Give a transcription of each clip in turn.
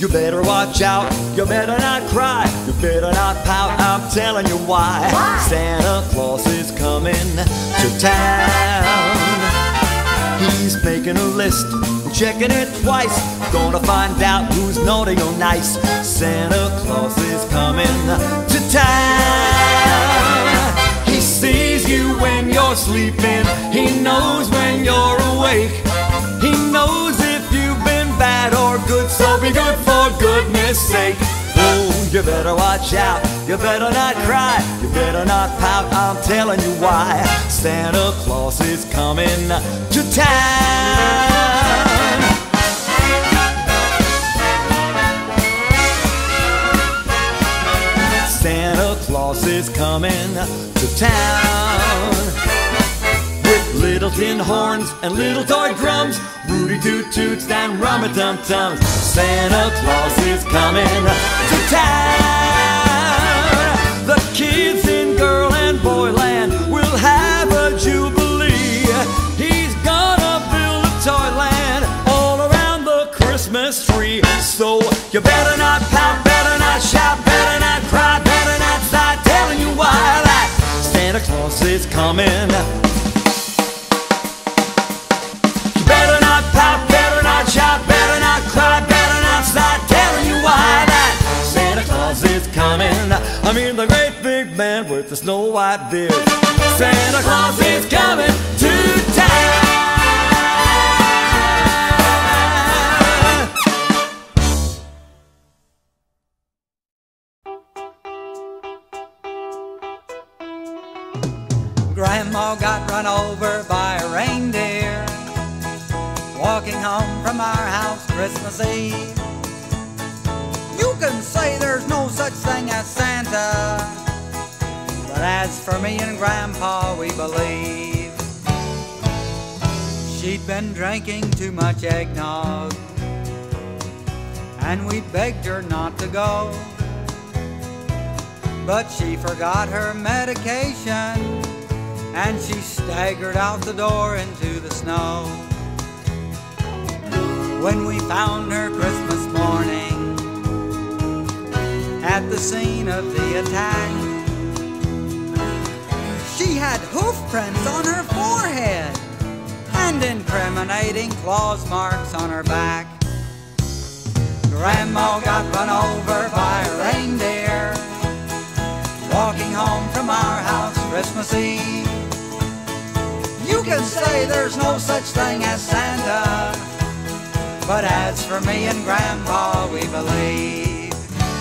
You better watch out, you better not cry, you better not pout, I'm telling you why. Santa Claus is coming to town. He's making a list, checking it twice, gonna find out who's naughty or nice. Santa Claus is coming to town. He sees you when you're sleeping, he knows when you're awake. He knows if you've been bad or good, so be good for goodness sake. Oh, you better watch out, you better not cry, you better not pout, I'm telling you why. Santa Claus is coming to town. Santa Claus is coming to town. With little tin horns and little toy drums, Rudy Toot Toots and Rum-a-Tum-Tums. Santa Claus is coming to town. The kids in girl and boy land will have a jubilee. He's gonna build a toyland all around the Christmas tree. So you better not pout, better not shout, better not cry, better not sigh, telling you why that Santa Claus is coming. Better not pout, better not shout, better not cry, better not sigh, telling you why that Santa Claus is coming. I mean the great big man with the snow white beard. Santa Claus is coming to town. Grandma got run over by a reindeer walking home from our house Christmas Eve. You can say there's no such thing as Santa, but as for me and Grandpa, we believe. She'd been drinking too much eggnog, and we begged her not to go, but she forgot her medication, and she staggered out the door into the snow. When we found her Christmas morning at the scene of the attack, she had hoof prints on her forehead and incriminating claws marks on her back. Grandma got run over by a reindeer walking home from our house Christmas Eve. You can say there's no such thing as Santa, but as for me and Grandpa, we believe.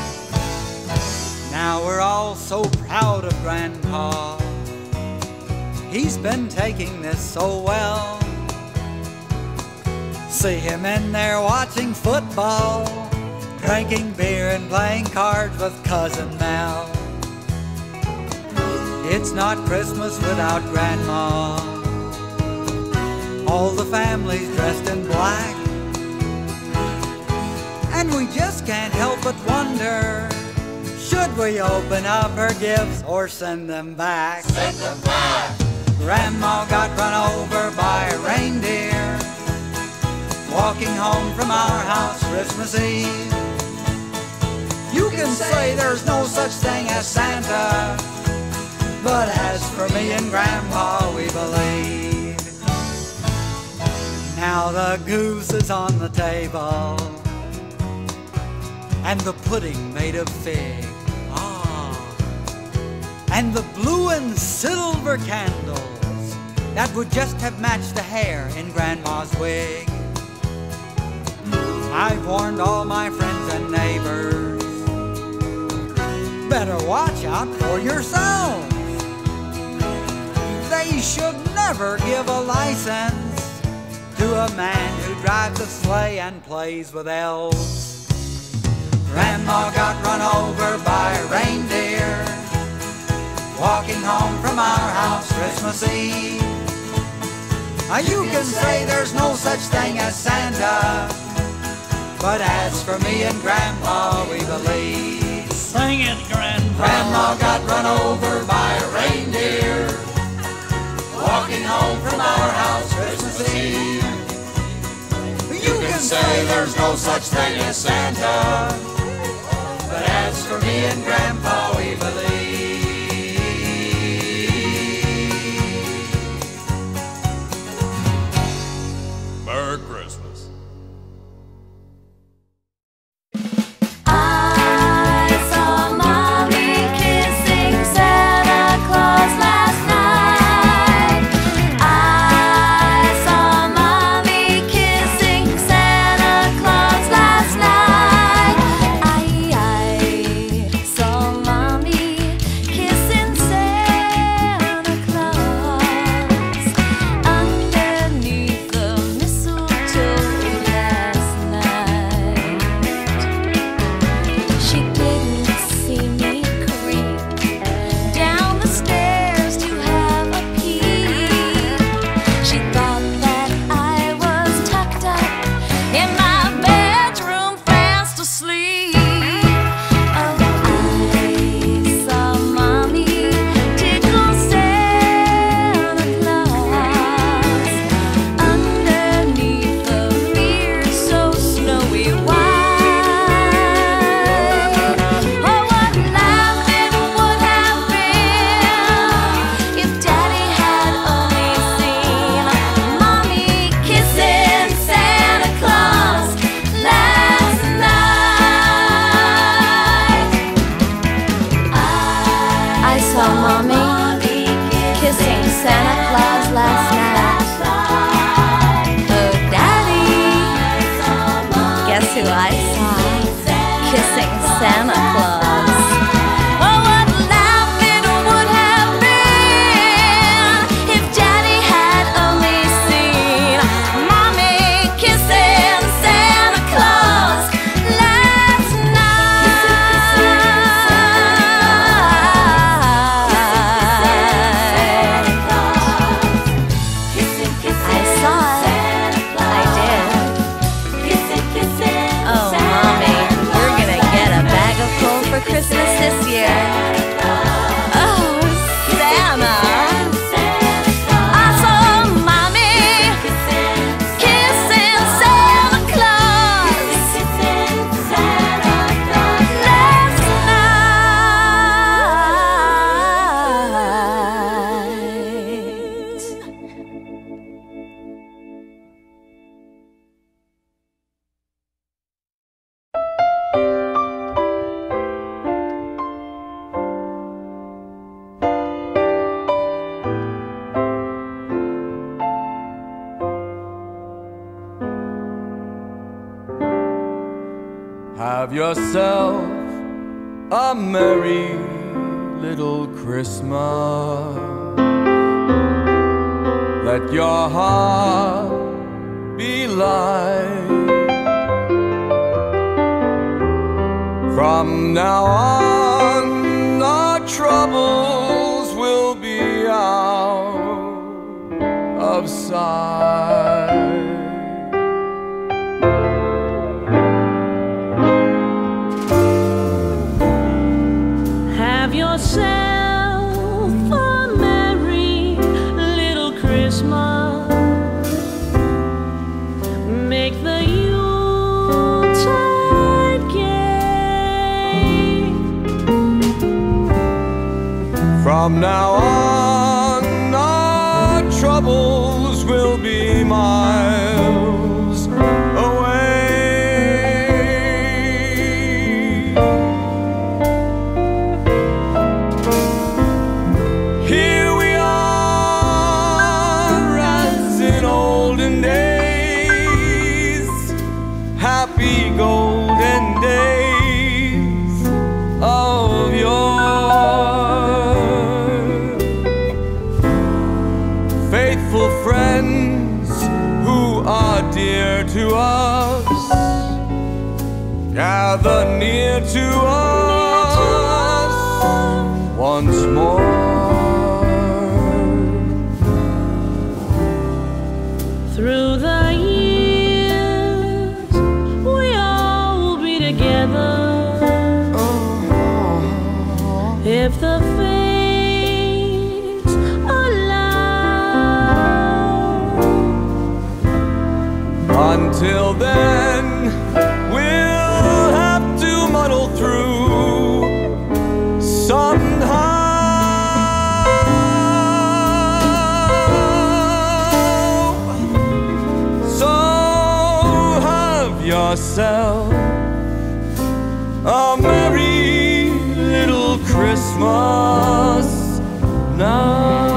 Now we're all so proud of Grandpa. He's been taking this so well. See him in there watching football, drinking beer and playing cards with Cousin Mel. It's not Christmas without Grandma. All the family's dressed in black, and we just can't help but wonder, should we open up her gifts or send them back? Send them back! Grandma got run over by a reindeer walking home from our house Christmas Eve. You can say there's no such thing as Santa, but as for me and Grandpa, we believe. Now the goose is on the table, and the pudding made of fig, and the blue and silver candles that would just have matched the hair in Grandma's wig. I've warned all my friends and neighbors, better watch out for yourselves. They should never give a license to a man who drives a sleigh and plays with elves. Grandma got run over by a reindeer walking home from our house Christmas Eve. You can say there's no such thing as Santa, but as for me and Grandpa, we believe. Sing it, Grandpa. Grandma got run over by a reindeer walking home from our house Christmas Eve. You can and say there's no such thing as Santa. But as for me and Grandpa, we believe. Merry Christmas. I saw Mommy kissing Santa Claus last night. I saw Mommy kissing Santa Claus last night. I saw Mommy kissing Santa Claus underneath the mistletoe last night. She didn't see me creep down the stairs to have a peek. She thought that I was tucked up in my bedroom fast asleep. Oh, I saw Mommy tickle Santa Claus underneath the mirror so snowy white. Oh, what laughing would have been if Daddy had only seen Mommy kissing Santa Claus last night. I saw Mommy kissing Santa Claus last night. Oh, Daddy, guess who I saw kissing Santa Claus? Oh, what laughing would have been if Daddy had only seen Mommy kissing Santa Claus last night. I saw it. I did. Oh, Mommy, we're gonna get a bag of coal for Christmas this year. Oh, Santa. I saw Mommy kissing Santa Claus last night. Have yourself a merry little Christmas. Let your heart be light. From now on, our troubles will be out of sight. Have yourself a merry little Christmas. Make the Yuletide gay. From now on, our troubles will be miles away. Here we are as in olden days, happy golden days of yore. Faithful friends who are dear to us, gather near to us once more. Through the years, we all will be together. If the fates allow. Until then, yourself a merry little Christmas now.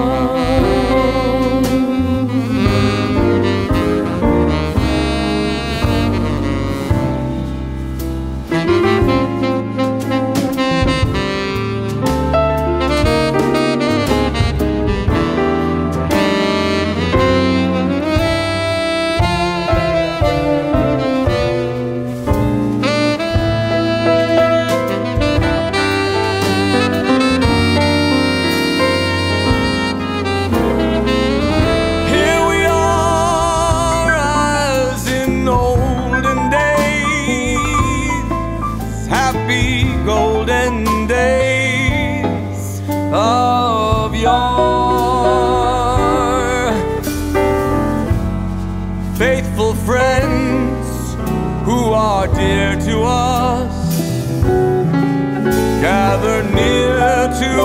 Faithful friends who are dear to us, gather near to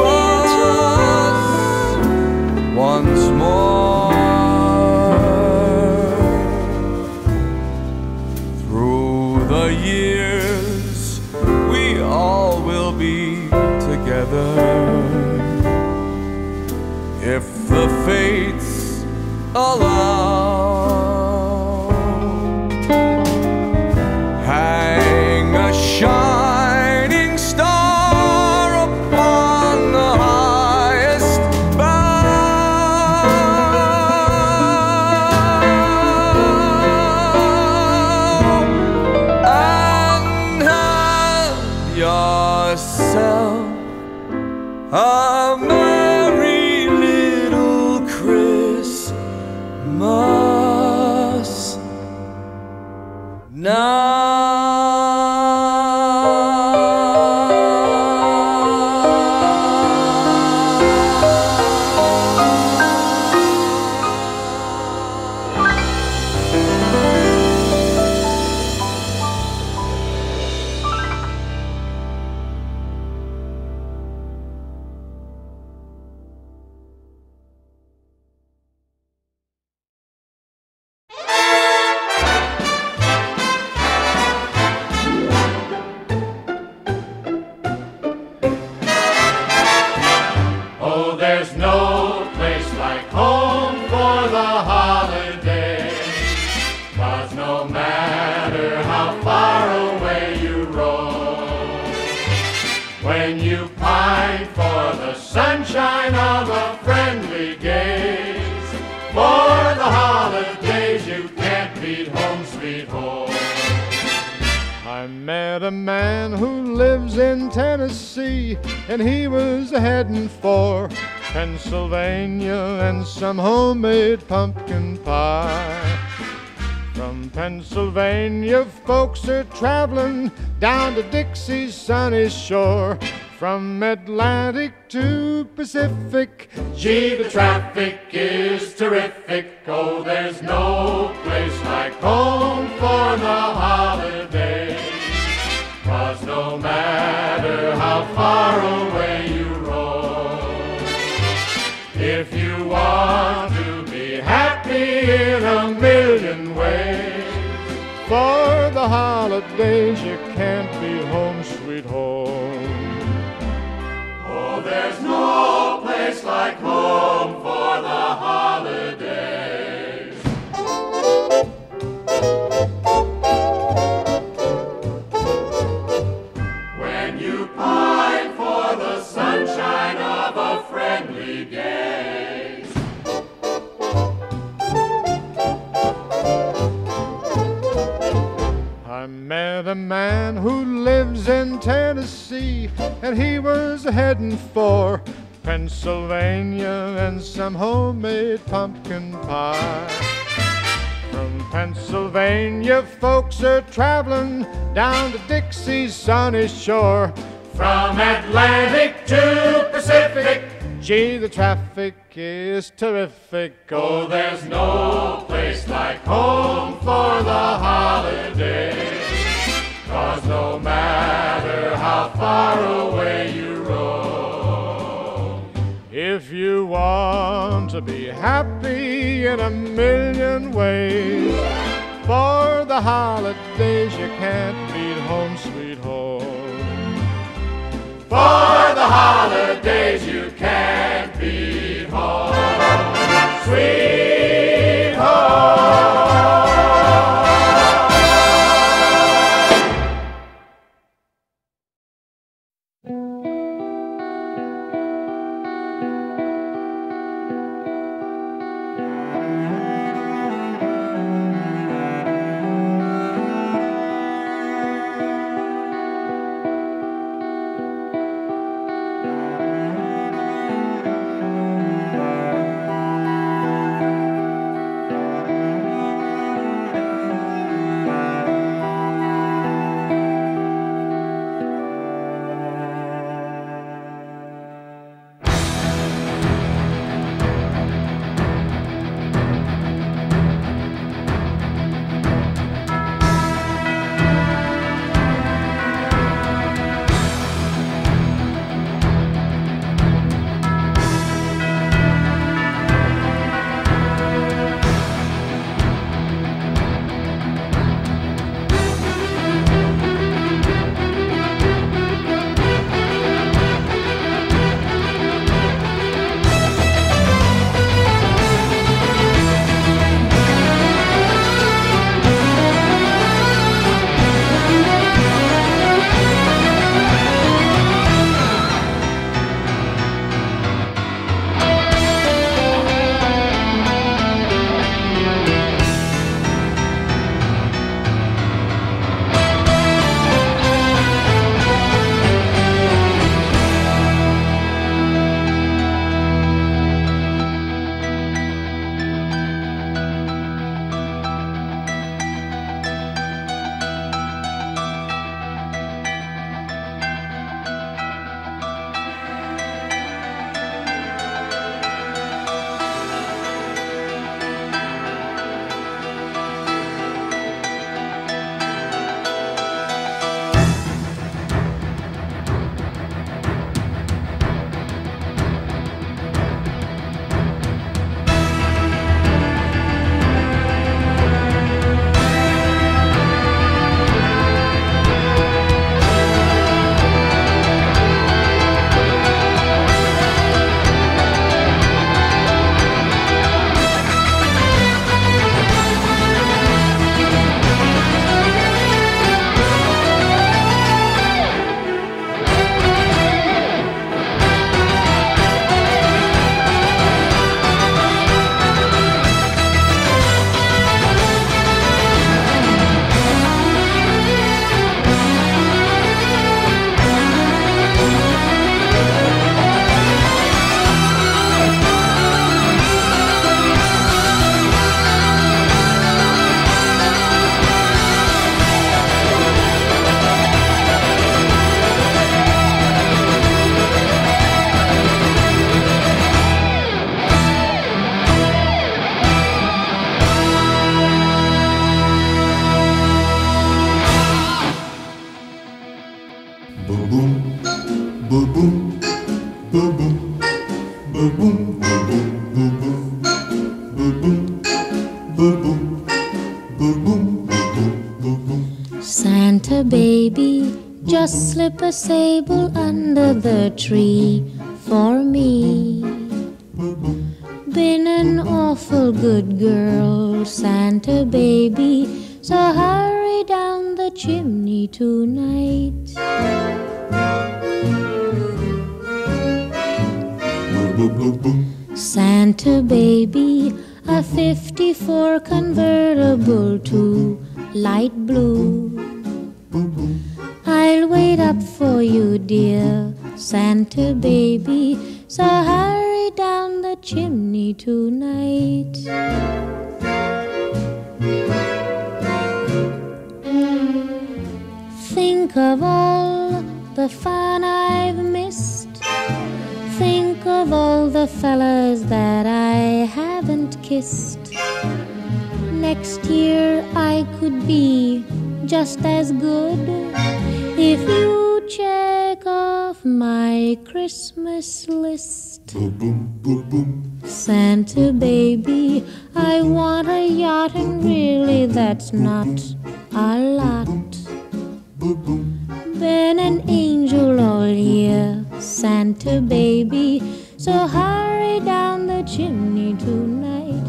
us once more. Through the years we all will be together, if the fates allow. Shining star upon the highest bough, and have yourself a merry little Christmas now. There's no place like home for the holiday, 'cause no matter how far away you roam, when you pine for the sunshine of a friendly gaze, for the holidays you can't beat home sweet home. I met a man who lives in Tennessee, and he was heading for Pennsylvania and some homemade pumpkin pie. From Pennsylvania, folks are traveling down to Dixie's sunny shore. From Atlantic to Pacific, gee, the traffic is terrific. Oh, there's no place like home for the holidays, 'cause no matter how far away you roam, if you want to be happy in a million ways, for the holidays you can't be home sweet home. Oh, there's no place like home for the holidays. When you pine for the sunshine of a friendly gaze, I met a man who lives in Tennessee, and he was heading for Pennsylvania and some homemade pumpkin pie. From Pennsylvania, folks are traveling down to Dixie's sunny shore. from Atlantic to Pacific, gee, the traffic is terrific. oh, there's no place like home for the holidays, 'cause no matter how far away you roam, If you want to be happy in a million ways, For the holidays you can't beat home, sweet home. For the holidays you can't beat home, sweet home. Santa baby, just slip a sable under the tree for me. Been an awful good girl, Santa baby, so hurry down the chimney tonight. Santa baby, a 54 convertible to light blue. I'll wait up for you, dear Santa baby, so hurry down the chimney tonight. Think of all the fun I've missed. Think of all the fellas that I haven't kissed. Next year I could be just as good if you check off my Christmas list. Santa baby, I want a yacht, and really that's not a lot. Been an angel all year, Santa baby, so hurry down the chimney tonight.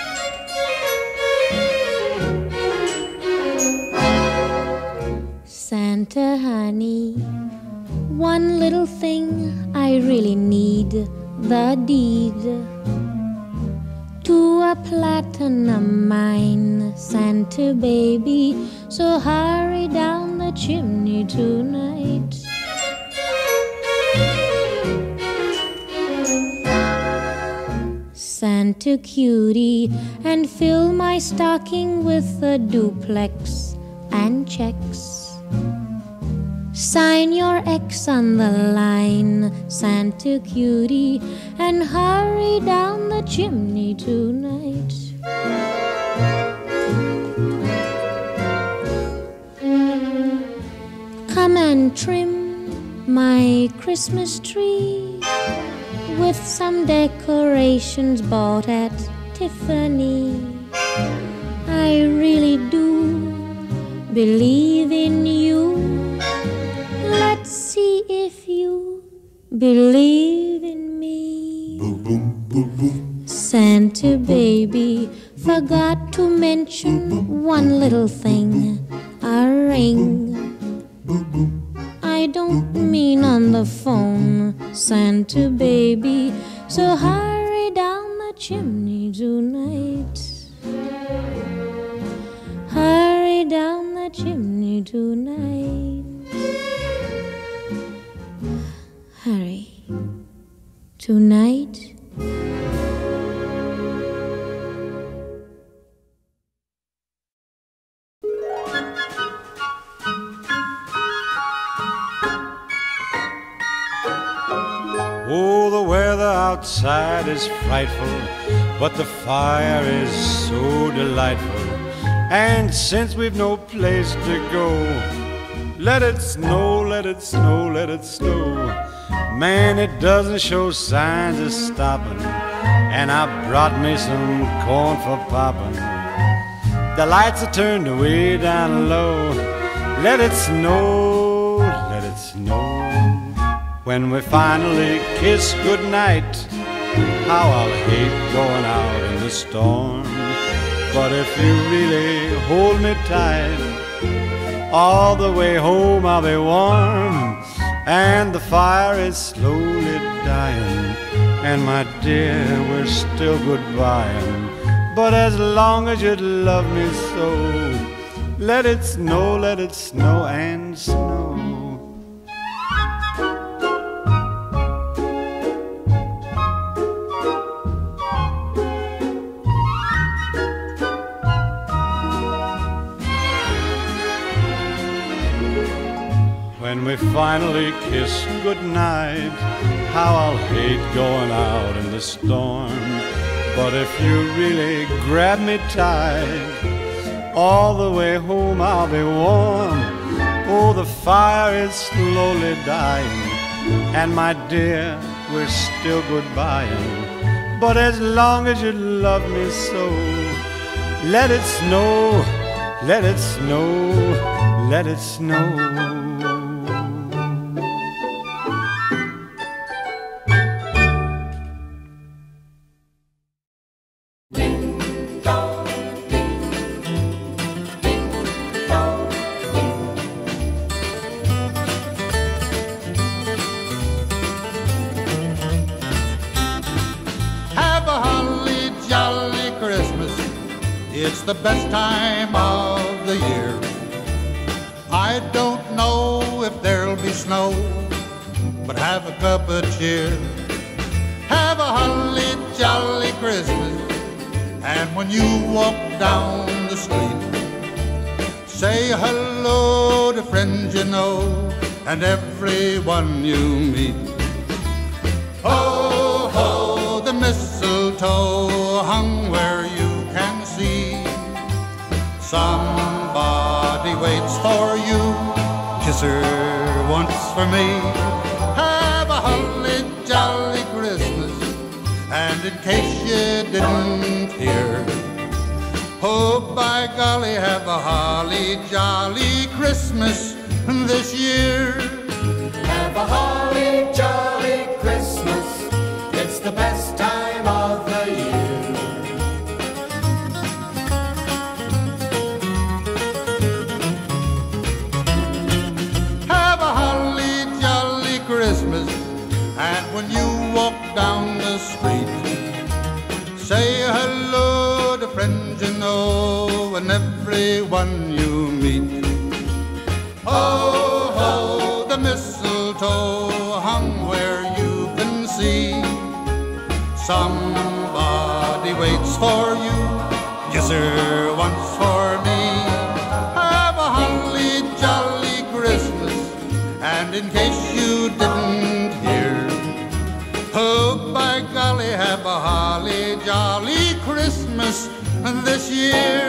Santa honey, one little thing I really need, the deed to a platinum mine, Santa baby, so hurry down the chimney tonight. Santa cutie, and fill my stocking with a duplex and checks. Sign your X on the line, Santa cutie, and hurry down the chimney tonight. Come and trim my Christmas tree with some decorations bought at Tiffany. I really do believe in you. Let's see if you believe in me. Santa baby, forgot to mention one little thing, a ring. I don't mean on the phone, Santa baby, so hurry down the chimney tonight. Hurry down the chimney tonight. Hurry. Tonight. Oh, the weather outside is frightful, but the fire is so delightful. And since we've no place to go, let it snow, let it snow, let it snow. Man, it doesn't show signs of stopping, and I brought me some corn for popping. The lights are turned way down low. Let it snow, let it snow. When we finally kiss goodnight, how I'll hate going out in the storm. But if you really hold me tight, all the way home I'll be warm. And the fire is slowly dying, and my dear, we're still goodbying. But as long as you love me so, let it snow and snow. When we finally kiss goodnight, how I'll hate going out in the storm. But if you really grab me tight, all the way home I'll be warm. Oh, the fire is slowly dying, and my dear, we're still goodbying. But as long as you love me so, let it snow, let it snow, let it snow. It's the best time of the year. I don't know if there'll be snow, but have a cup of cheer. Have a holly jolly Christmas, and when you walk down the street, say hello to friends you know and everyone you meet. Ho, ho, the mistletoe hung where you can see. Somebody waits for you, kiss her once for me. Have a holly jolly Christmas, in case you didn't hear, oh, by golly, have a holly jolly Christmas this year. Have a holly jolly Christmas, it's the best time of the year. Have a holly jolly Christmas, and when you walk down the street, say hello to friends you know and everyone you meet. Oh, ho, the mistletoe hung where you can see. Somebody waits for you, yes sir, once for me. Have a holly jolly Christmas, and in case you didn't hear, oh, by golly, have a holly jolly Christmas this year.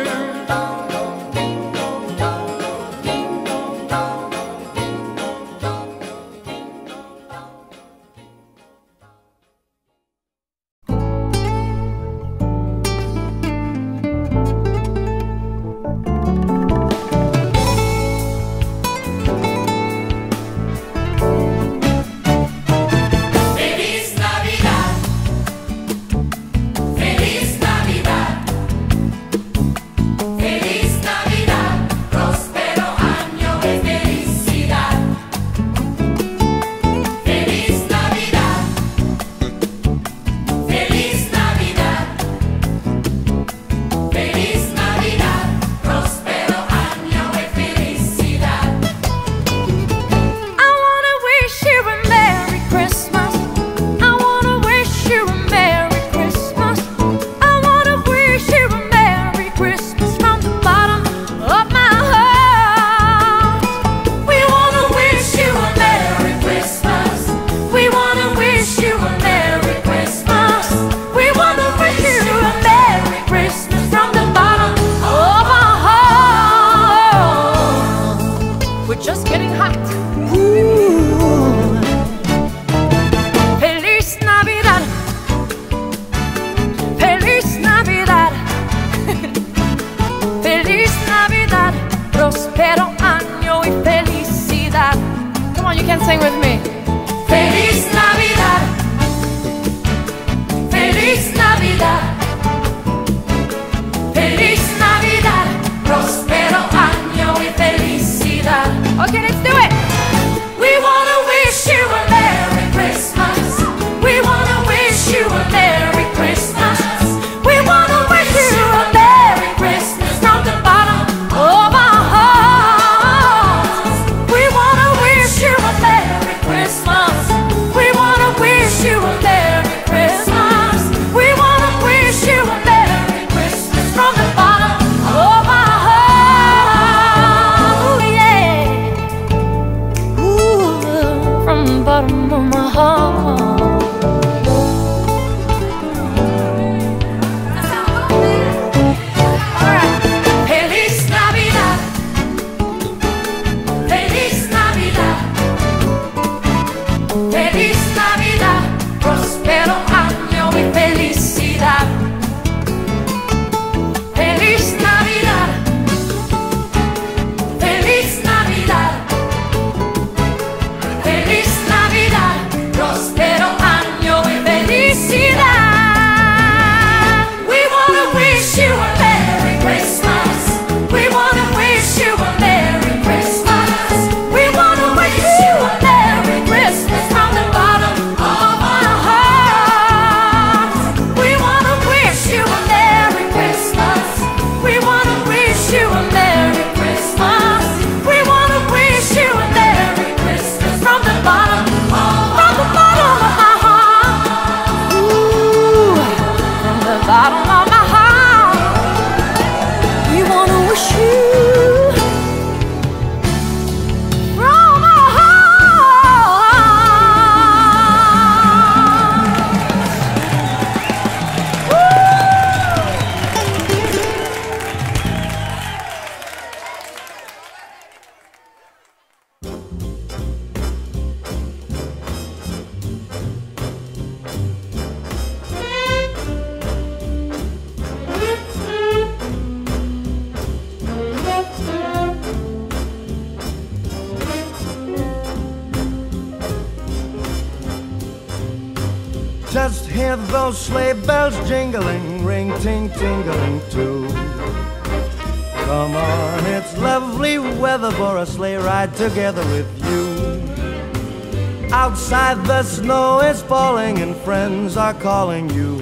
those sleigh bells jingling, ring ting tingling too. Come on, it's lovely weather for a sleigh ride together with you. Outside the snow is falling and friends are calling you.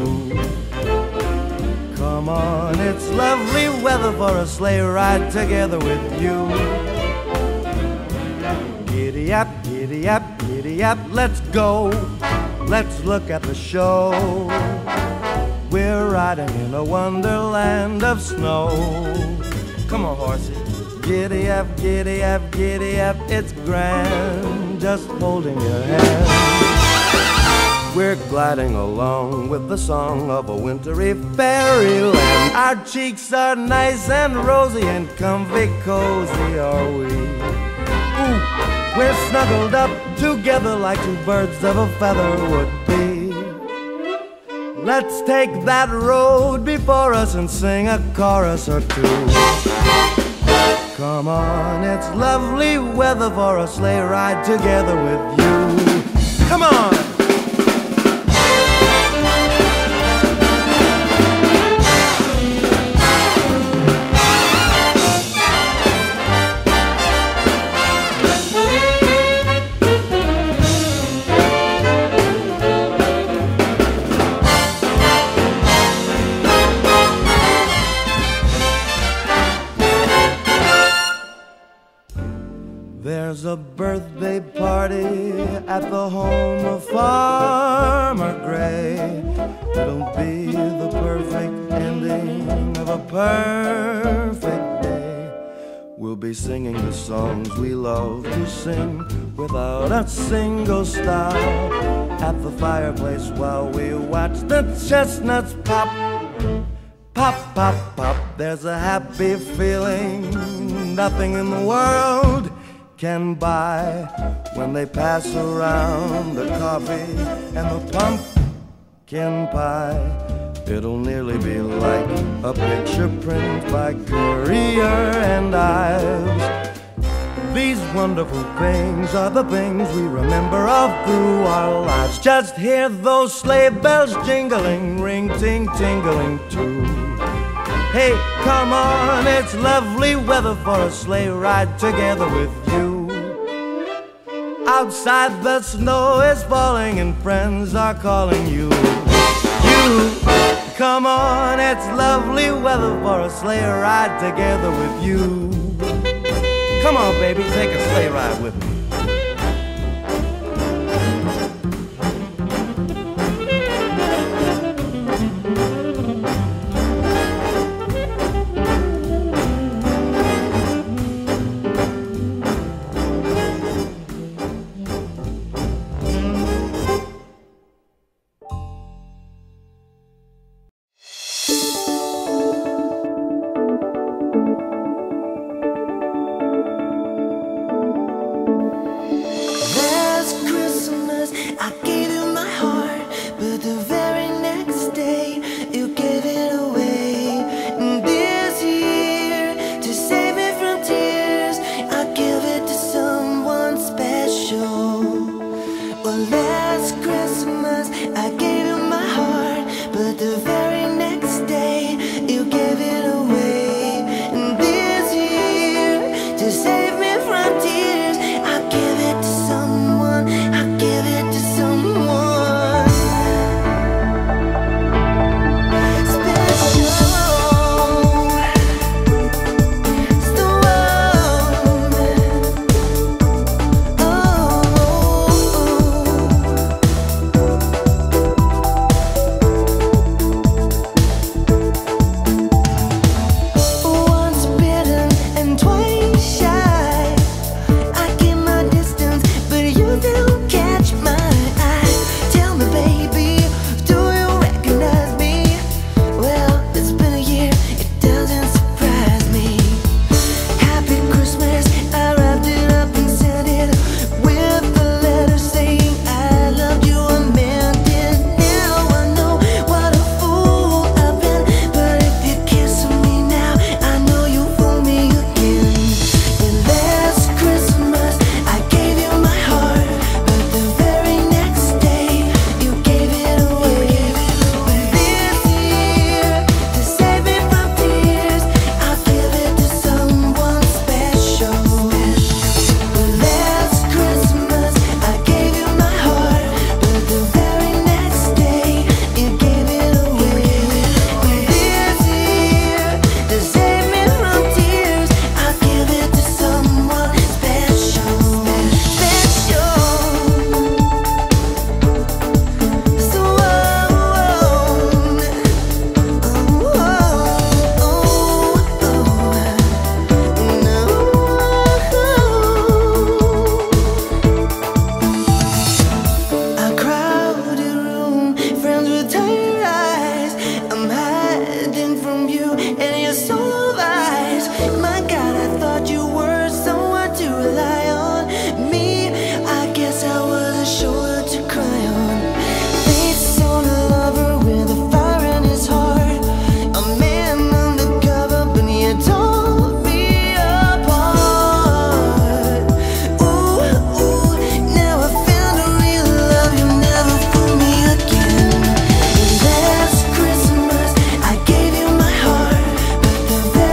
Come on, it's lovely weather for a sleigh ride together with you. Giddy up, giddy up, giddy up, let's go. Let's look at the show. We're riding in a wonderland of snow. Come on, horsey. Giddy up, giddy up, giddy up, it's grand, just holding your hand. We're gliding along with the song of a wintry fairyland. Our cheeks are nice and rosy and comfy cozy are we. Ooh, we're snuggled up together like two birds of a feather would be. Let's take that road before us and sing a chorus or two. Come on, it's lovely weather for a sleigh ride together with you. Come on! There's a birthday party at the home of Farmer Gray. It'll be the perfect ending of a perfect day. We'll be singing the songs we love to sing without a single stop at the fireplace while we watch the chestnuts pop. Pop, pop, pop. There's a happy feeling nothing in the world can buy when they pass around the coffee and the pumpkin pie. It'll nearly be like a picture print by Currier and Ives. These wonderful things are the things we remember all through our lives. Just hear those sleigh bells jingling, ring ting tingling too. Hey, come on, it's lovely weather for a sleigh ride together with you. Outside the snow is falling and friends are calling you. You, come on, it's lovely weather for a sleigh ride together with you. Come on, baby, take a sleigh ride with me. you and your soul eyes. My God, I thought you were someone to rely on. Me, I guess I was a shoulder to cry on. Face on a lover with a fire in his heart, a man undercover, but you tore me apart. Ooh, ooh, now I found a real love. You never fool me again. Last Christmas I gave you my heart, but the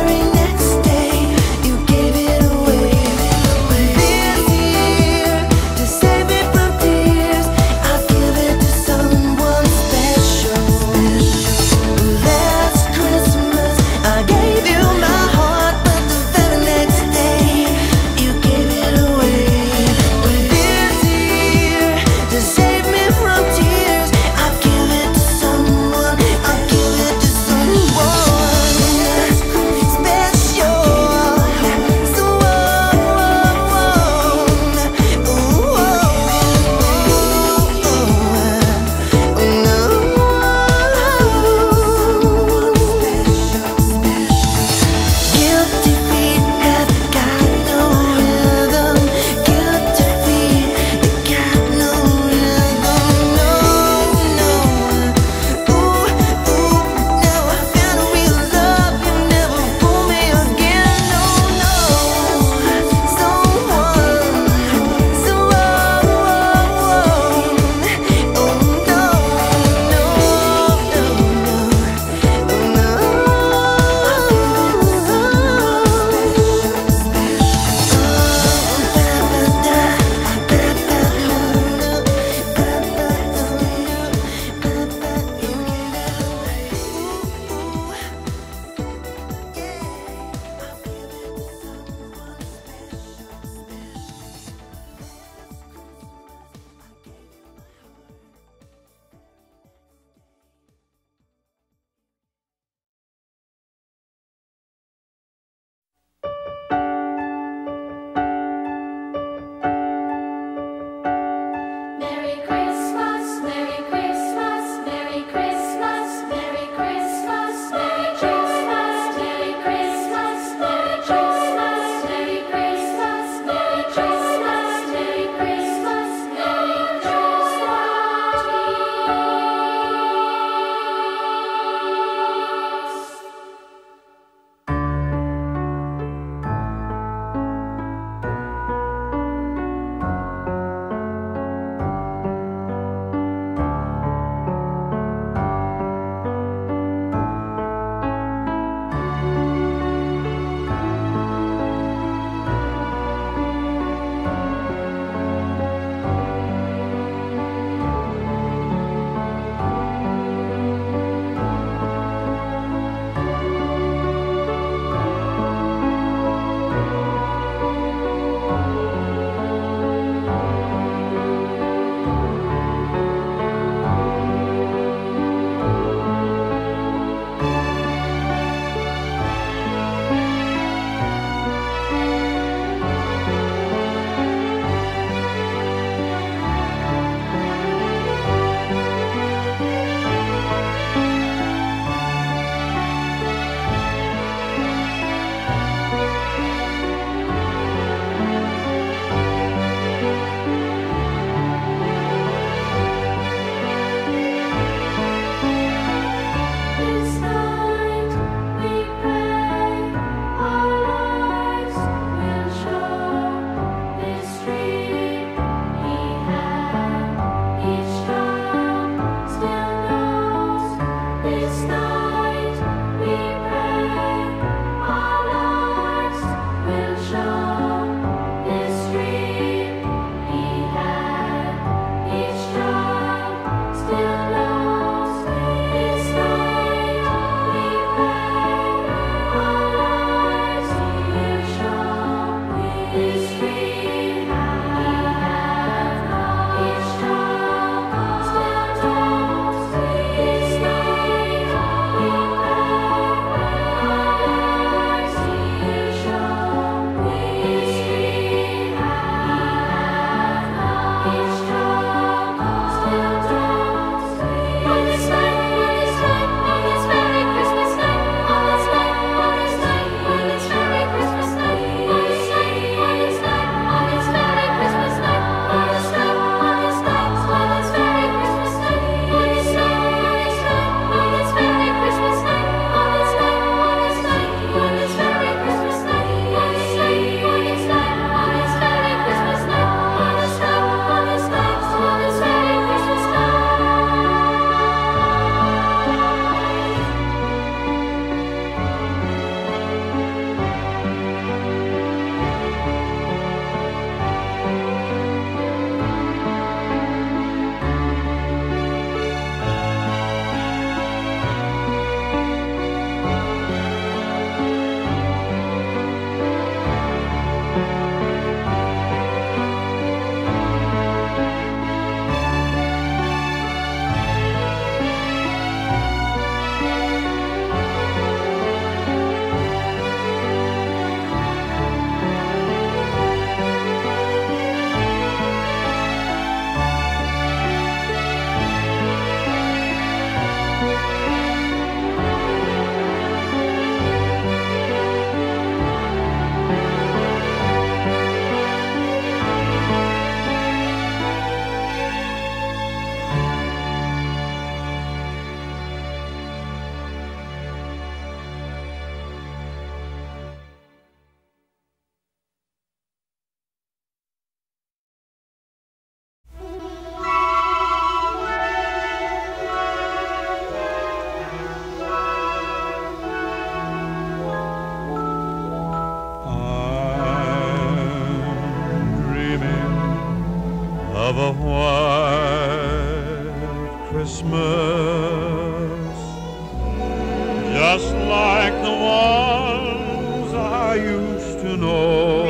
the ones I used to know,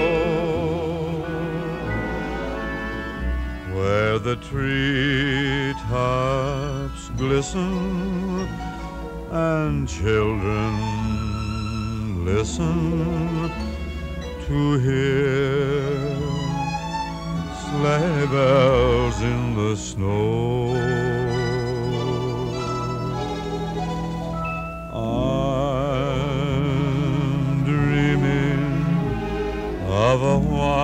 where the treetops glisten and children listen to hear sleigh bells in the snow. I'm dreaming of a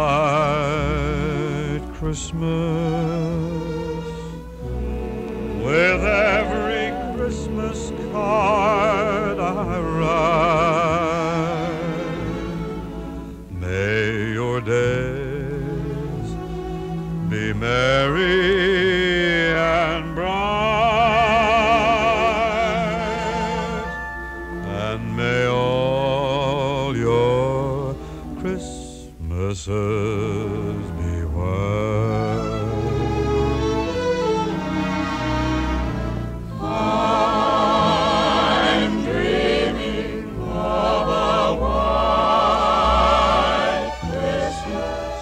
white Christmas, with every Christmas card I write. May your days be merry and bright, and may all your Christmases be white. I'm dreaming of a white Christmas,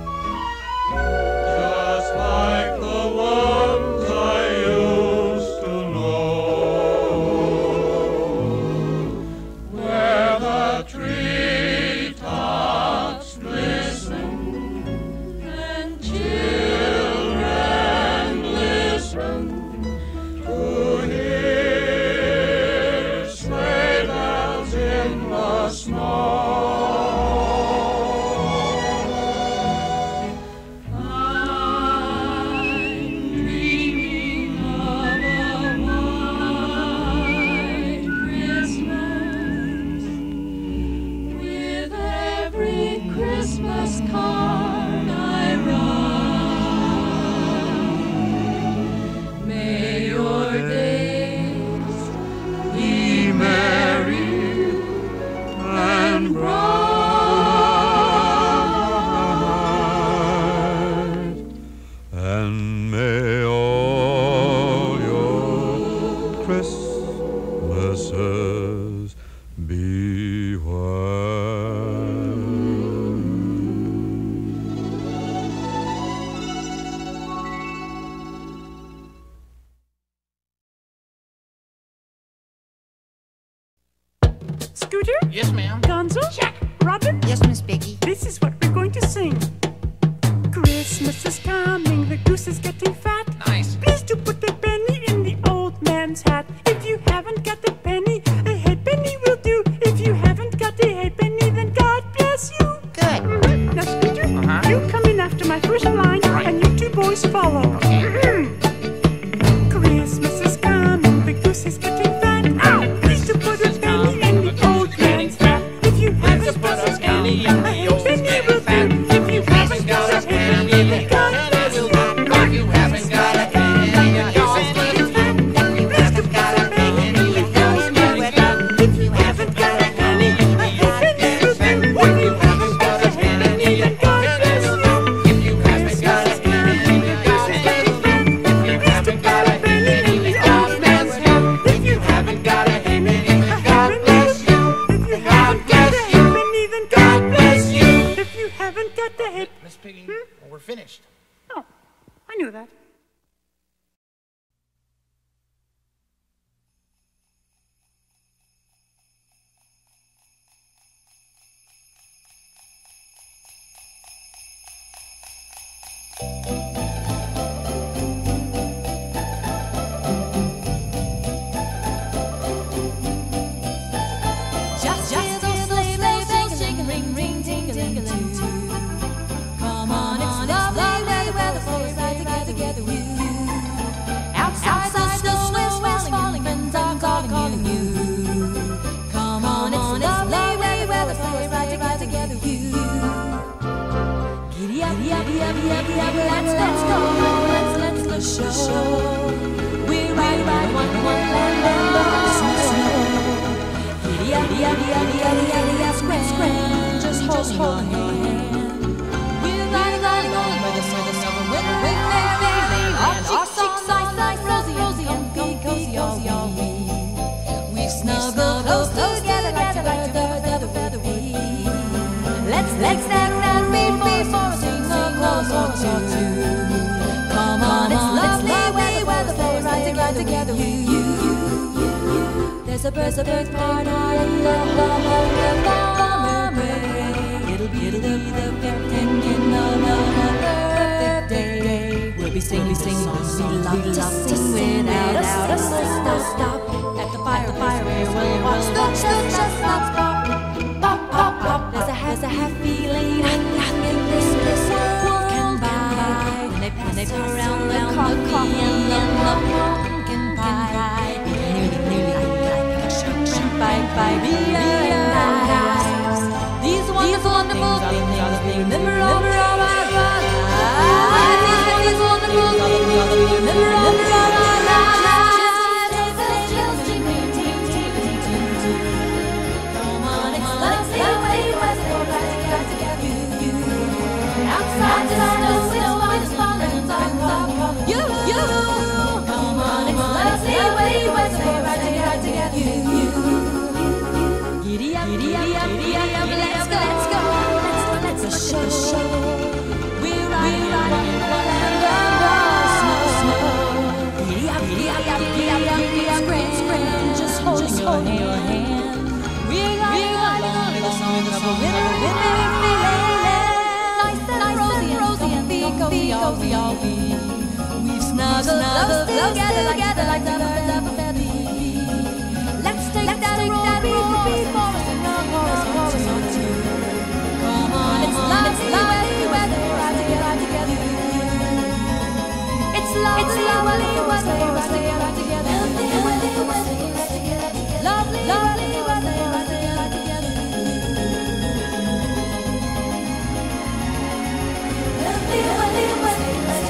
just like the ones I used to know, where the treetops glisten and children listen to hear sleigh bells in the snow. I'm dreaming of a white Christmas, with every Christmas card I write. May your days be merry and bright, And may all your Christmases be white. Scooter? Yes, ma'am. Gonzo? Check. Robin? Yes, Miss Piggy. This is what we're going to sing. Christmas is coming, the goose is getting fat. Nice. Please do put a penny in the old man's hat. If you haven't got a penny, a halfpenny will do. If you haven't got a halfpenny, then God bless you. Good. Now, Scooter, Uh-huh. you come in after my first line, Right. and you two boys follow. Okay. Christmas is coming, the goose is getting fat. Please do put a penny in the old man's hat. If you haven't got a penny, a halfpenny will do. If you haven't got a penny, then God bless you. If you haven't got a penny, then God bless you. Please do put a penny in the old man's hat. If you haven't got a penny, a halfpenny will do. If you haven't got a penny, then God bless you. If you haven't got a penny, then God bless you. If you haven't got a penny, then God bless you. If you haven't got a penny, then God bless you. If you haven't got a halfpenny, then God bless you. If you haven't got a half, Miss Piggy, we're finished. oh, I knew that. Just hear those sleigh bells jingling, ring, ring, tingling, too. Come on, it's lovely weather for us to get together with you. Outside the snow is falling, friends are calling you. Come on, it's lovely weather for us to get together with you. Giddy up, giddy up, giddy up, let's go, let's show. We're riding one land of snow. Giddy up, giddy up, giddy up, giddy up, scram, just hold my hand. We're riding on where the summer winter wayland. Our cheeks nice, rosy, and cozy, all we. We've snuggled close together like Let's stand down before us, sing a chorus or two. Come on, it's lovely weather for us to ride together with you. There's a birthday party in the hall of the farmer gray. It'll be the perfect in the perfect day. We'll be singing songs we love to sing without a stop. At the fire we'll watch the chestnuts pop. There's a happy feeling in this world can buy. When they pass around the coffee and the pumpkin pie. By realize these wonderful things are the things that remember all our lives. These wonderful things are the things that remember all our lives. Come on, let's see the way West Coast got together. Outside the snow is falling on you. Come on, let's see the way West Coast got together. Giddy up, let's go, let's show. We're riding on the land of snow. Giddy up, scram, just holding your hand. We're riding along the song of a winter nice and rosy and cozy all be. We've snuggled together like the birds of a feather. Let's take that road before us and run chorus or two. Come on, it's lovely weather for us to get together. It's lovely weather for us to get together. Lovely weather for us to get together. Lovely weather for us to get together. Lovely weather for us to get together.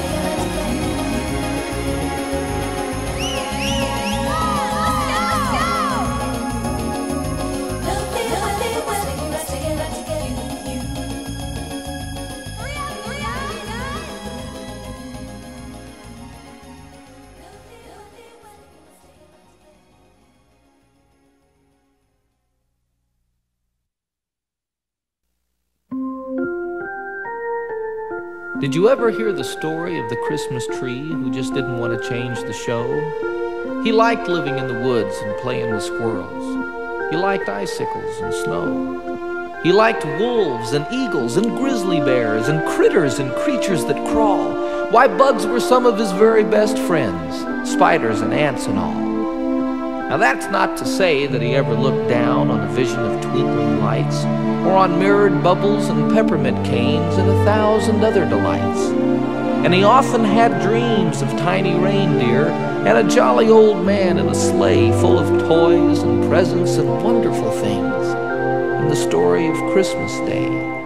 Did you ever hear the story of the Christmas tree who just didn't want to change the show? He liked living in the woods and playing with squirrels. He liked icicles and snow. He liked wolves and eagles and grizzly bears and critters and creatures that crawl. Why, bugs were some of his very best friends, spiders and ants and all. Now that's not to say that he ever looked down on a vision of twinkling lights, or on mirrored bubbles and peppermint canes and 1,000 other delights. And he often had dreams of tiny reindeer and a jolly old man in a sleigh full of toys and presents and wonderful things, and the story of Christmas Day.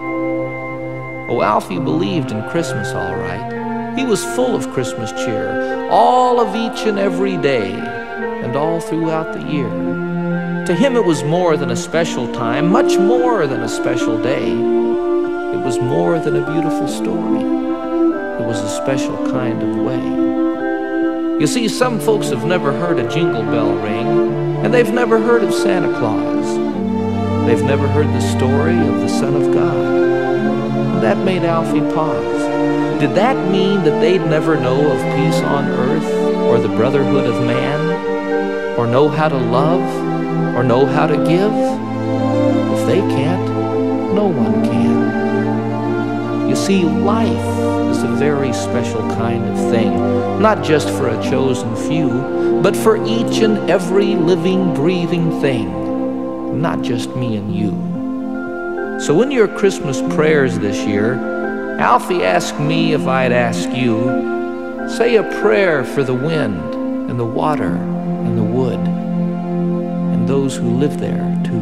Oh, Alfie believed in Christmas all right. He was full of Christmas cheer, all of each and every day, and all throughout the year. To him it was more than a special time, much more than a special day. It was more than a beautiful story. It was a special kind of way. You see, some folks have never heard a jingle bell ring, and they've never heard of Santa Claus. They've never heard the story of the Son of God. And that made Alfie pause. Did that mean that they'd never know of peace on earth, or the brotherhood of man, or know how to love, or know how to give? If they can't, no one can. You see, life is a very special kind of thing, not just for a chosen few, but for each and every living, breathing thing, not just me and you. So in your Christmas prayers this year, Alfie asked me if I'd ask you, say a prayer for the wind and the water and the wood, and those who live there too.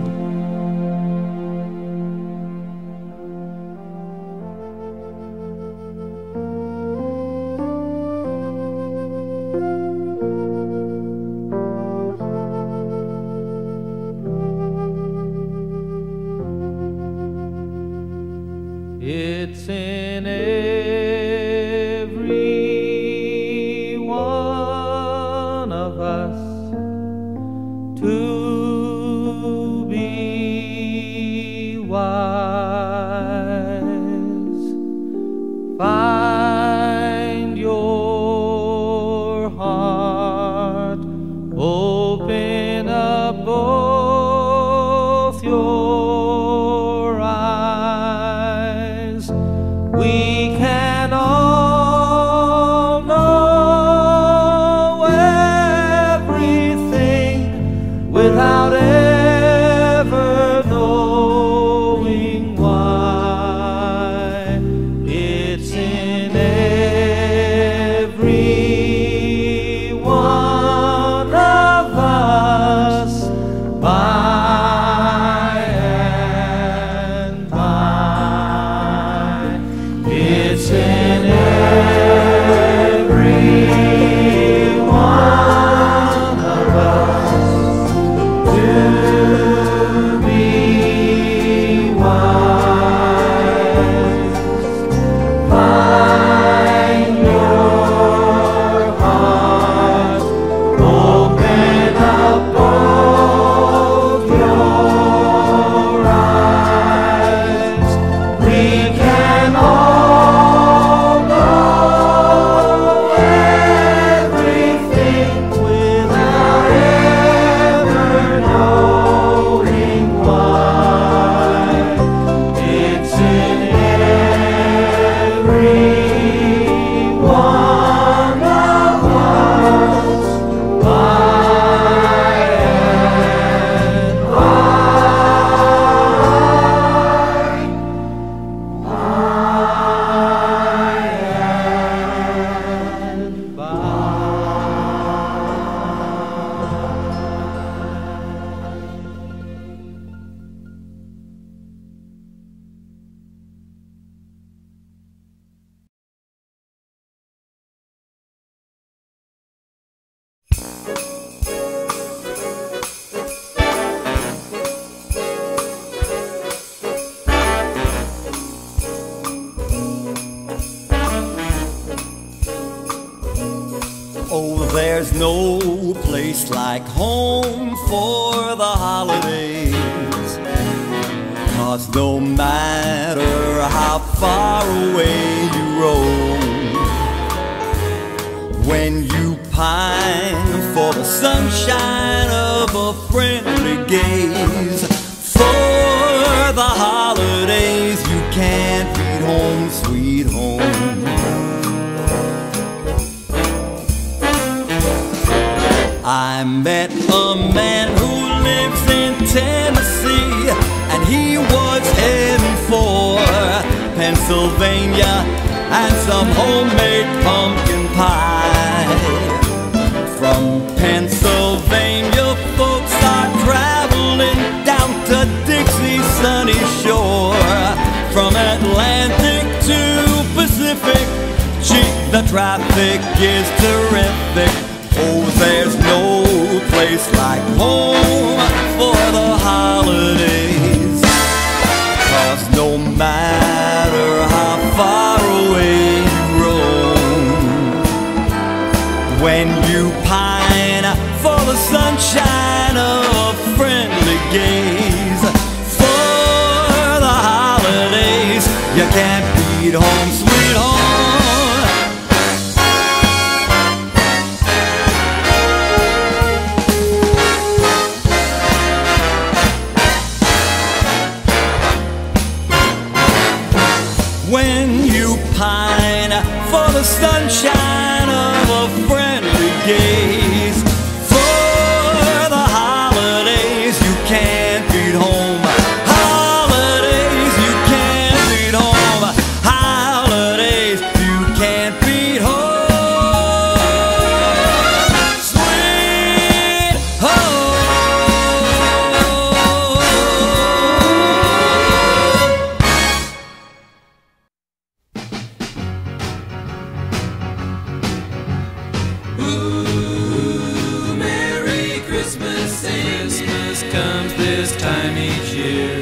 It's in every one of us to be wise. there's no place like home for the holidays. 'Cause no matter how far away you roam, when you pine for the sunshine of a friendly gaze, for the holidays you can't beat home, sweet home. I met a man who lives in Tennessee, and he was heading for Pennsylvania and some homemade pumpkin pie. From Pennsylvania, folks are traveling down to Dixie's sunny shore. From Atlantic to Pacific, gee, the traffic is terrific. Oh, there's no place like home for the holidays. 'Cause no matter how far away you roam, when you pine for the sunshine of friendly gaze, for the holidays you can't beat home, sweet home. When you pine for the sunshine of a friendly gaze, for the holidays you can't beat home. Holidays you can't beat home. Holidays you can't beat home. Sweet home. Christmas comes this time each year.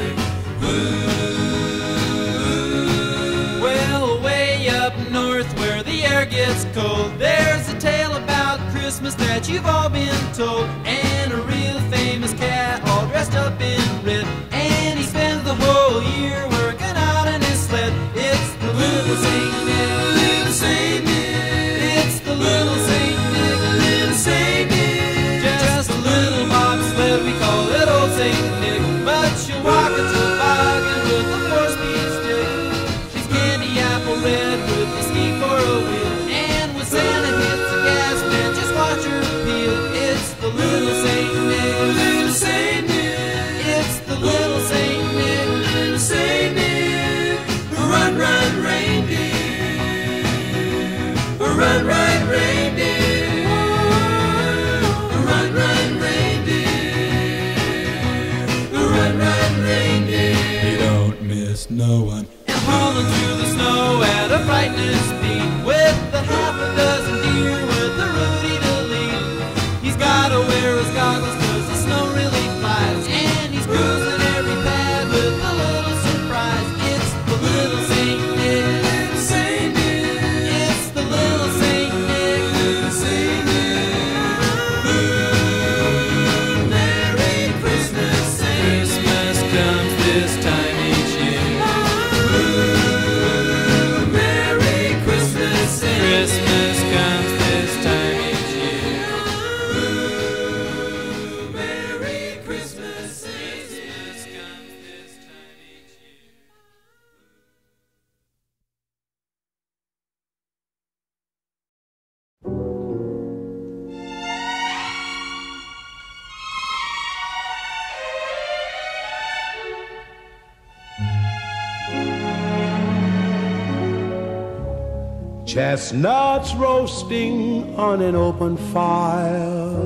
Well, way up north where the air gets cold, there's a tale about Christmas that you've all been told. And a real famous cat all dressed up in red, and he spends the whole year working out on his sled. It's the little Saint Nick, little Saint Nick. It's the little Saint Nick, little Saint Nick. Just a little bobsled, we call it old Saint Nick. But she'll walk a toboggan with a 4-speed stick. She's candy apple red with a ski for a wheel. And when Santa hits the gas, man, just watch her peel. It's the little Saint Nick, little Saint Nick. It's the little Saint Nick, little Saint Nick. Run, run, reindeer. Run, run, reindeer. Run, run, reindeer. Run, run, reindeer. You don't miss no one. And hauling through the snow at a frightening speed, with a half a dozen deer with a Rudy to lead. He's gotta wear his goggles 'cause the snow really flies, and he's cruising every pad with a little surprise. It's the little Saint Nick, little Saint Nick. It's the little Saint Nick, little Saint Nick. Merry Christmas, Christmas comes this time each year. Merry Christmas, Christmas comes this time each year. Merry Christmas, Christmas comes this time each year. Chestnuts roasting on an open fire,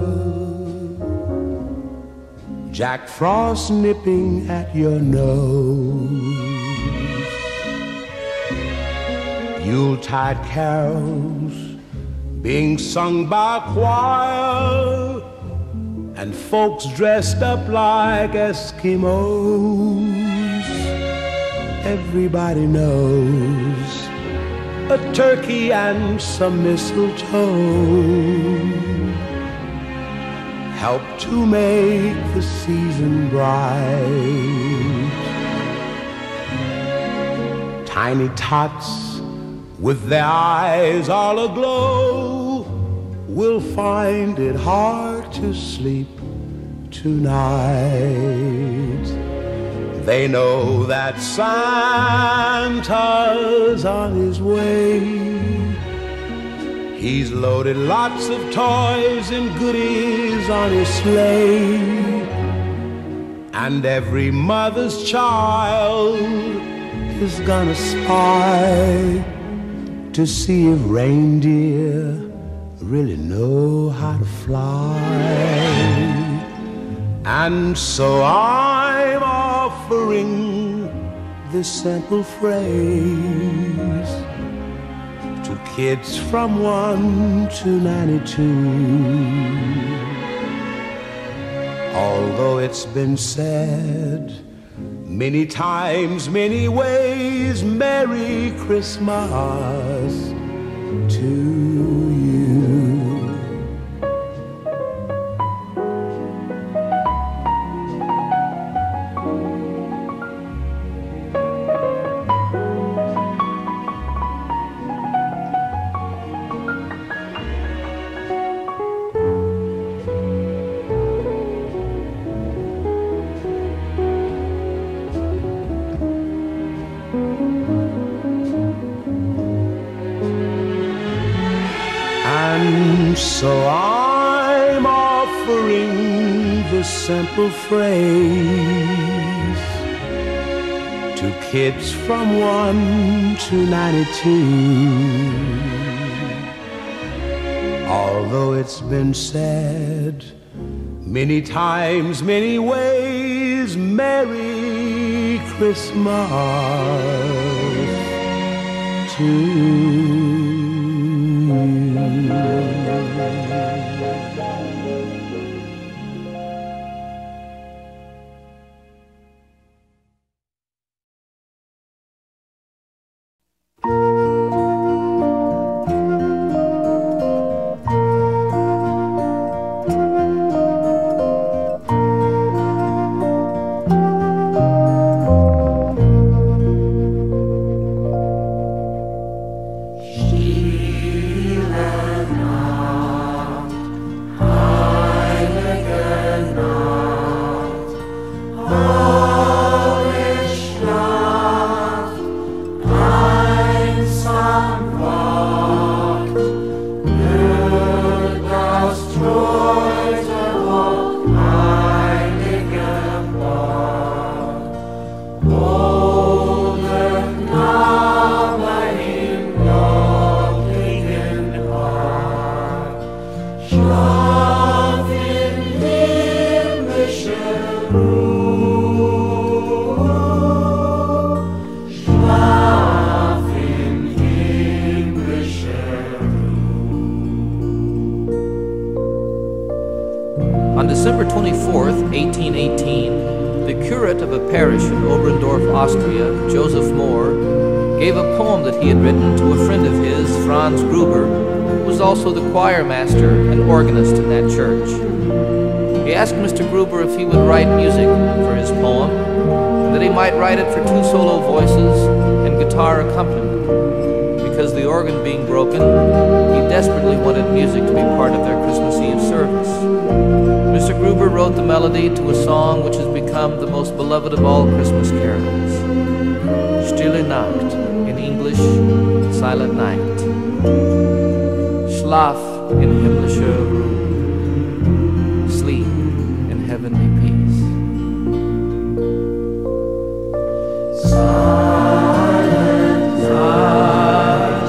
Jack Frost nipping at your nose, Yuletide carols being sung by a choir, and folks dressed up like Eskimos. Everybody knows a turkey and some mistletoe help to make the season bright. Tiny tots with their eyes all aglow will find it hard to sleep tonight. They know that Santa's on his way. He's loaded lots of toys and goodies on his sleigh. And every mother's child is gonna spy to see if reindeer really know how to fly. And so I'm offering this simple phrase to kids from 1 to 92. Although it's been said many times, many ways, Merry Christmas to you. So I'm offering this simple phrase to kids from 1 to 92. Although it's been said many times, many ways, Merry Christmas to you. On December 24th, 1818, the curate of a parish in Oberndorf, Austria, Joseph Mohr, gave a poem that he had written to a friend of his, Franz Gruber, who was also the choir master and organist in that church. He asked Mr. Gruber if he would write music for his poem, and that he might write it for 2 solo voices and guitar accompaniment. Because the organ being broken, he desperately wanted music to be part of their Christmas Eve service. Mr. Gruber wrote the melody to a song which has become the most beloved of all Christmas carols, Stille Nacht, in English, Silent Night. Schlaf in himmlischer Ruhe, sleep in heavenly peace. Silent night,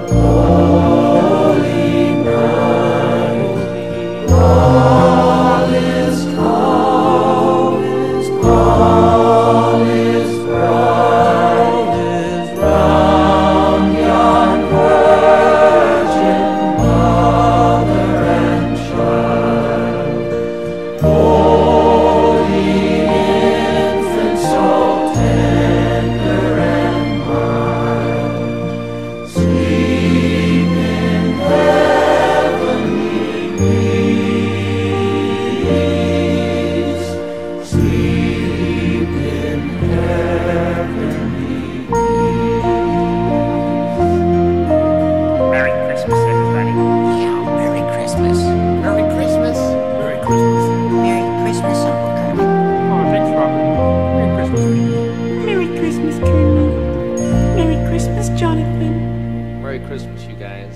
holy night, all is calm, all is bright, round yon virgin mother and Christmas, you guys.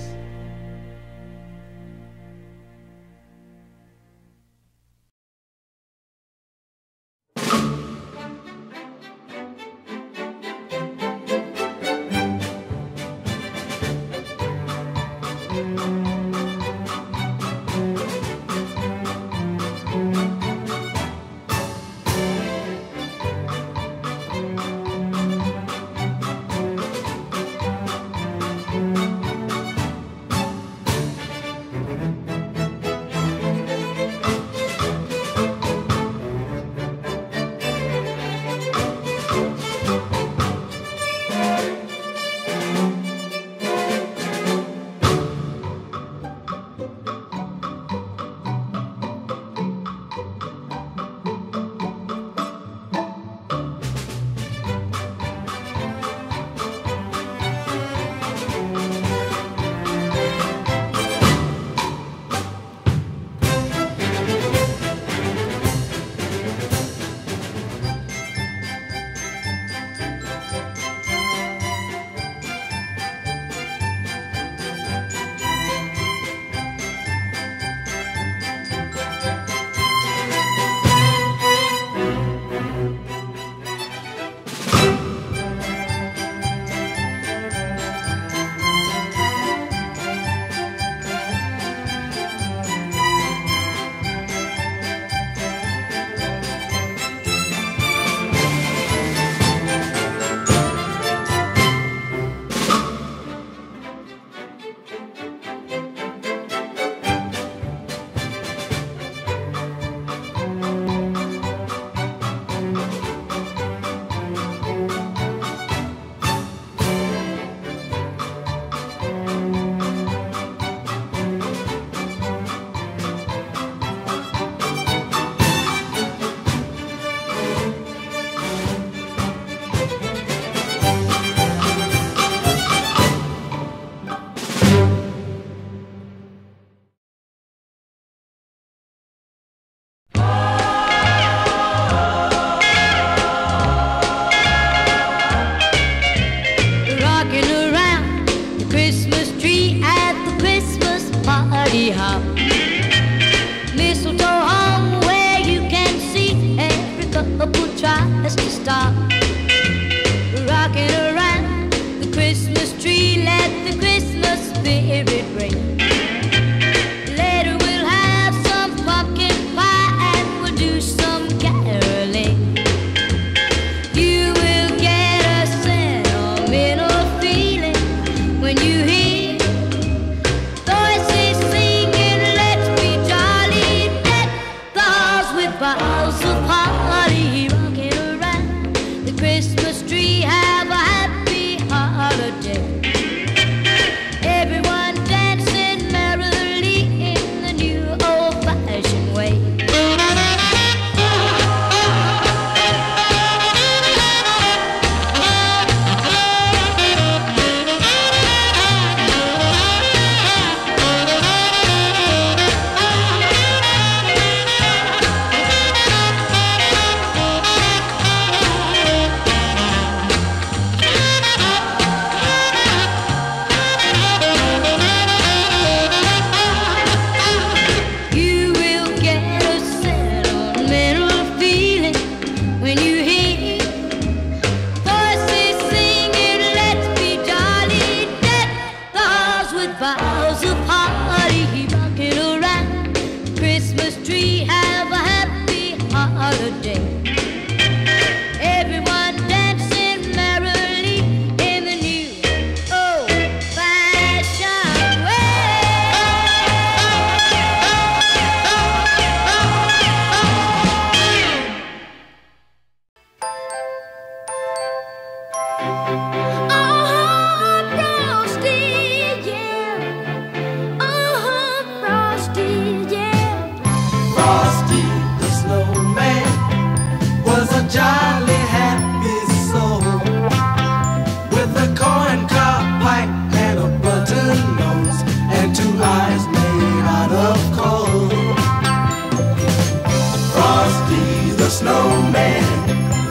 snowman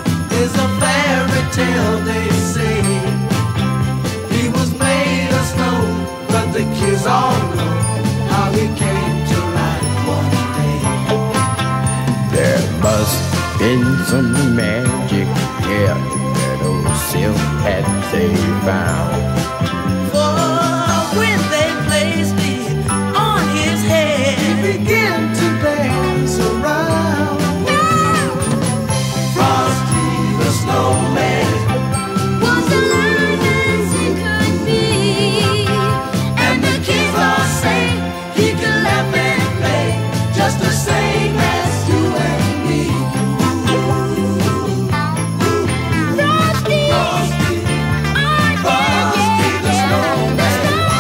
is a fairy tale, they say. He was made of snow some magic hair that old silk hat they found. For when they placed it on his head, he began to dance around. Frosty the Snowman was alive as he could be, and the kids all say he could laugh and play just the same as you and me. Frosty, Frosty the Snowman.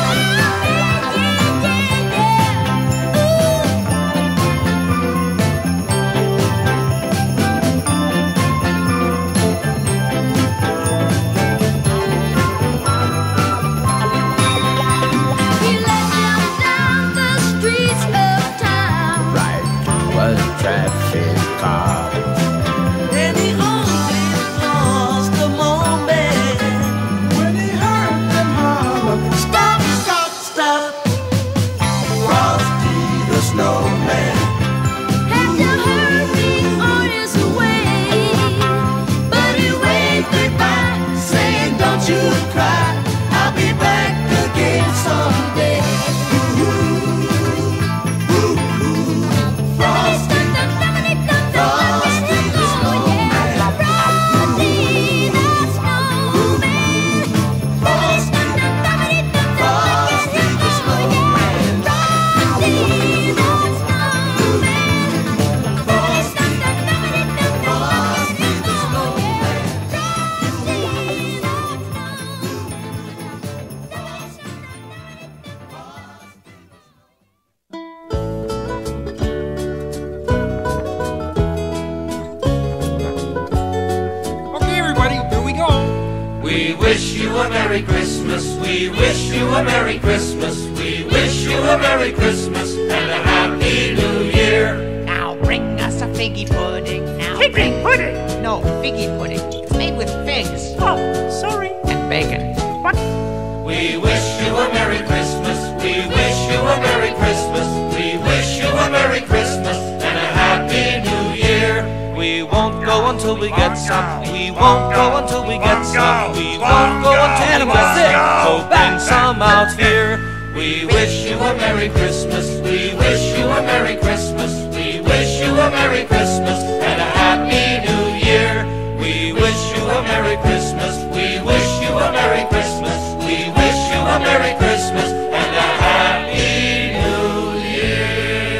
He led them down the streets of town. Right to a traffic cop. And he only lost a moment when he heard them holler, "Stop, stop, stop!" Frosty the Snowman had to hurry on his way, but he waved goodbye, saying, "Don't you cry, I'll be back again someday." Frosty, Frosty the Snowman. Frosty the Snowman. Frosty, Frosty the Snowman. Frosty the Snowman. Frosty, Frosty the Snowman. Okay, everybody, here we go. We wish you a Merry Christmas. We wish you a Merry Christmas. We wish you a Merry Christmas and a Happy New Year. Now bring us a figgy pudding. Now figgy pudding? No, figgy pudding. It's made with figs. Oh, sorry. And bacon. What? We wish you a Merry Christmas. We wish you a Merry Christmas. We wish you a Merry Christmas and a Happy New Year. We won't go until we get some. We won't go until we get some. We won't go until we get sick. So bring some out here. We wish you a Merry Christmas. We wish you a Merry Christmas. We wish you a Merry Christmas and a Happy New Year. We wish you a Merry Christmas. We wish you a Merry Christmas. We wish you a Merry Christmas and a Happy New Year.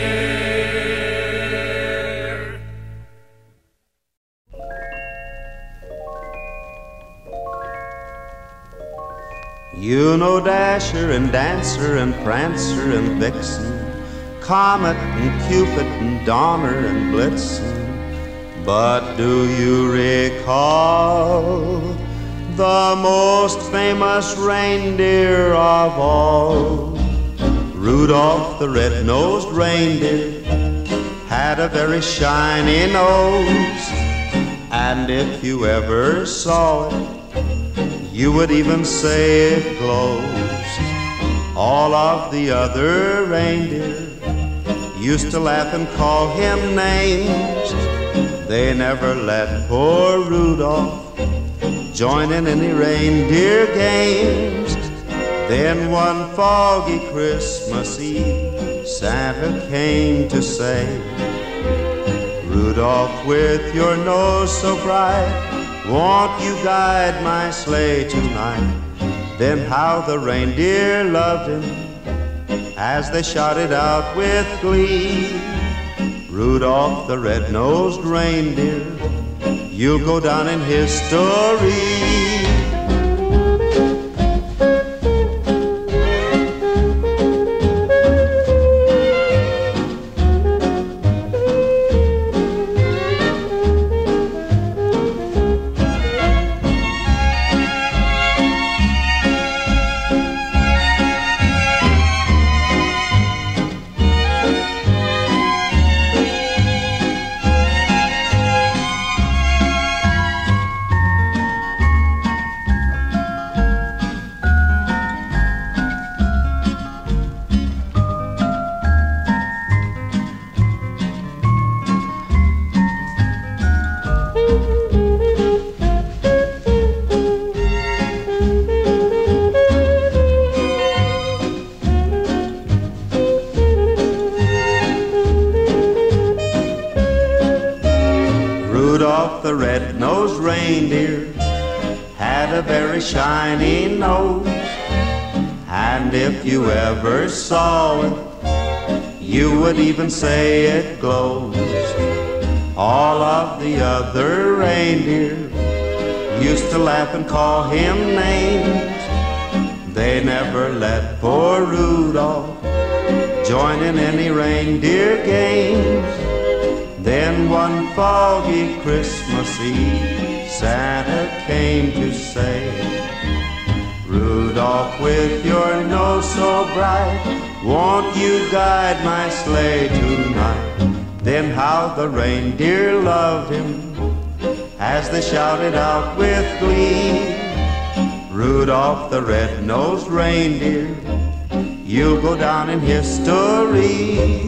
You know Dasher and Dancer and Prancer and Vixen, Comet and Cupid and Donner and Blitzen. But do you recall the most famous reindeer of all? Rudolph the red-nosed reindeer had a very shiny nose, and if you ever saw it, you would even say it glows. All of the other reindeer used to laugh and call him names. They never let poor Rudolph join in any reindeer games. Then one foggy Christmas Eve, Santa came to say, Rudolph, with your nose so bright, won't you guide my sleigh tonight? Then how the reindeer loved him as they shouted out with glee, Rudolph the red-nosed reindeer, you'll go down in history. had a very shiny nose, and if you ever saw it, you would even say it glows. All of the other reindeer used to laugh and call him names. They never let poor Rudolph join in any reindeer games. Then one foggy Christmas Eve, Santa came to say, Rudolph, with your nose so bright, won't you guide my sleigh tonight? Then how the reindeer loved him as they shouted out with glee, Rudolph the red-nosed reindeer, you'll go down in history.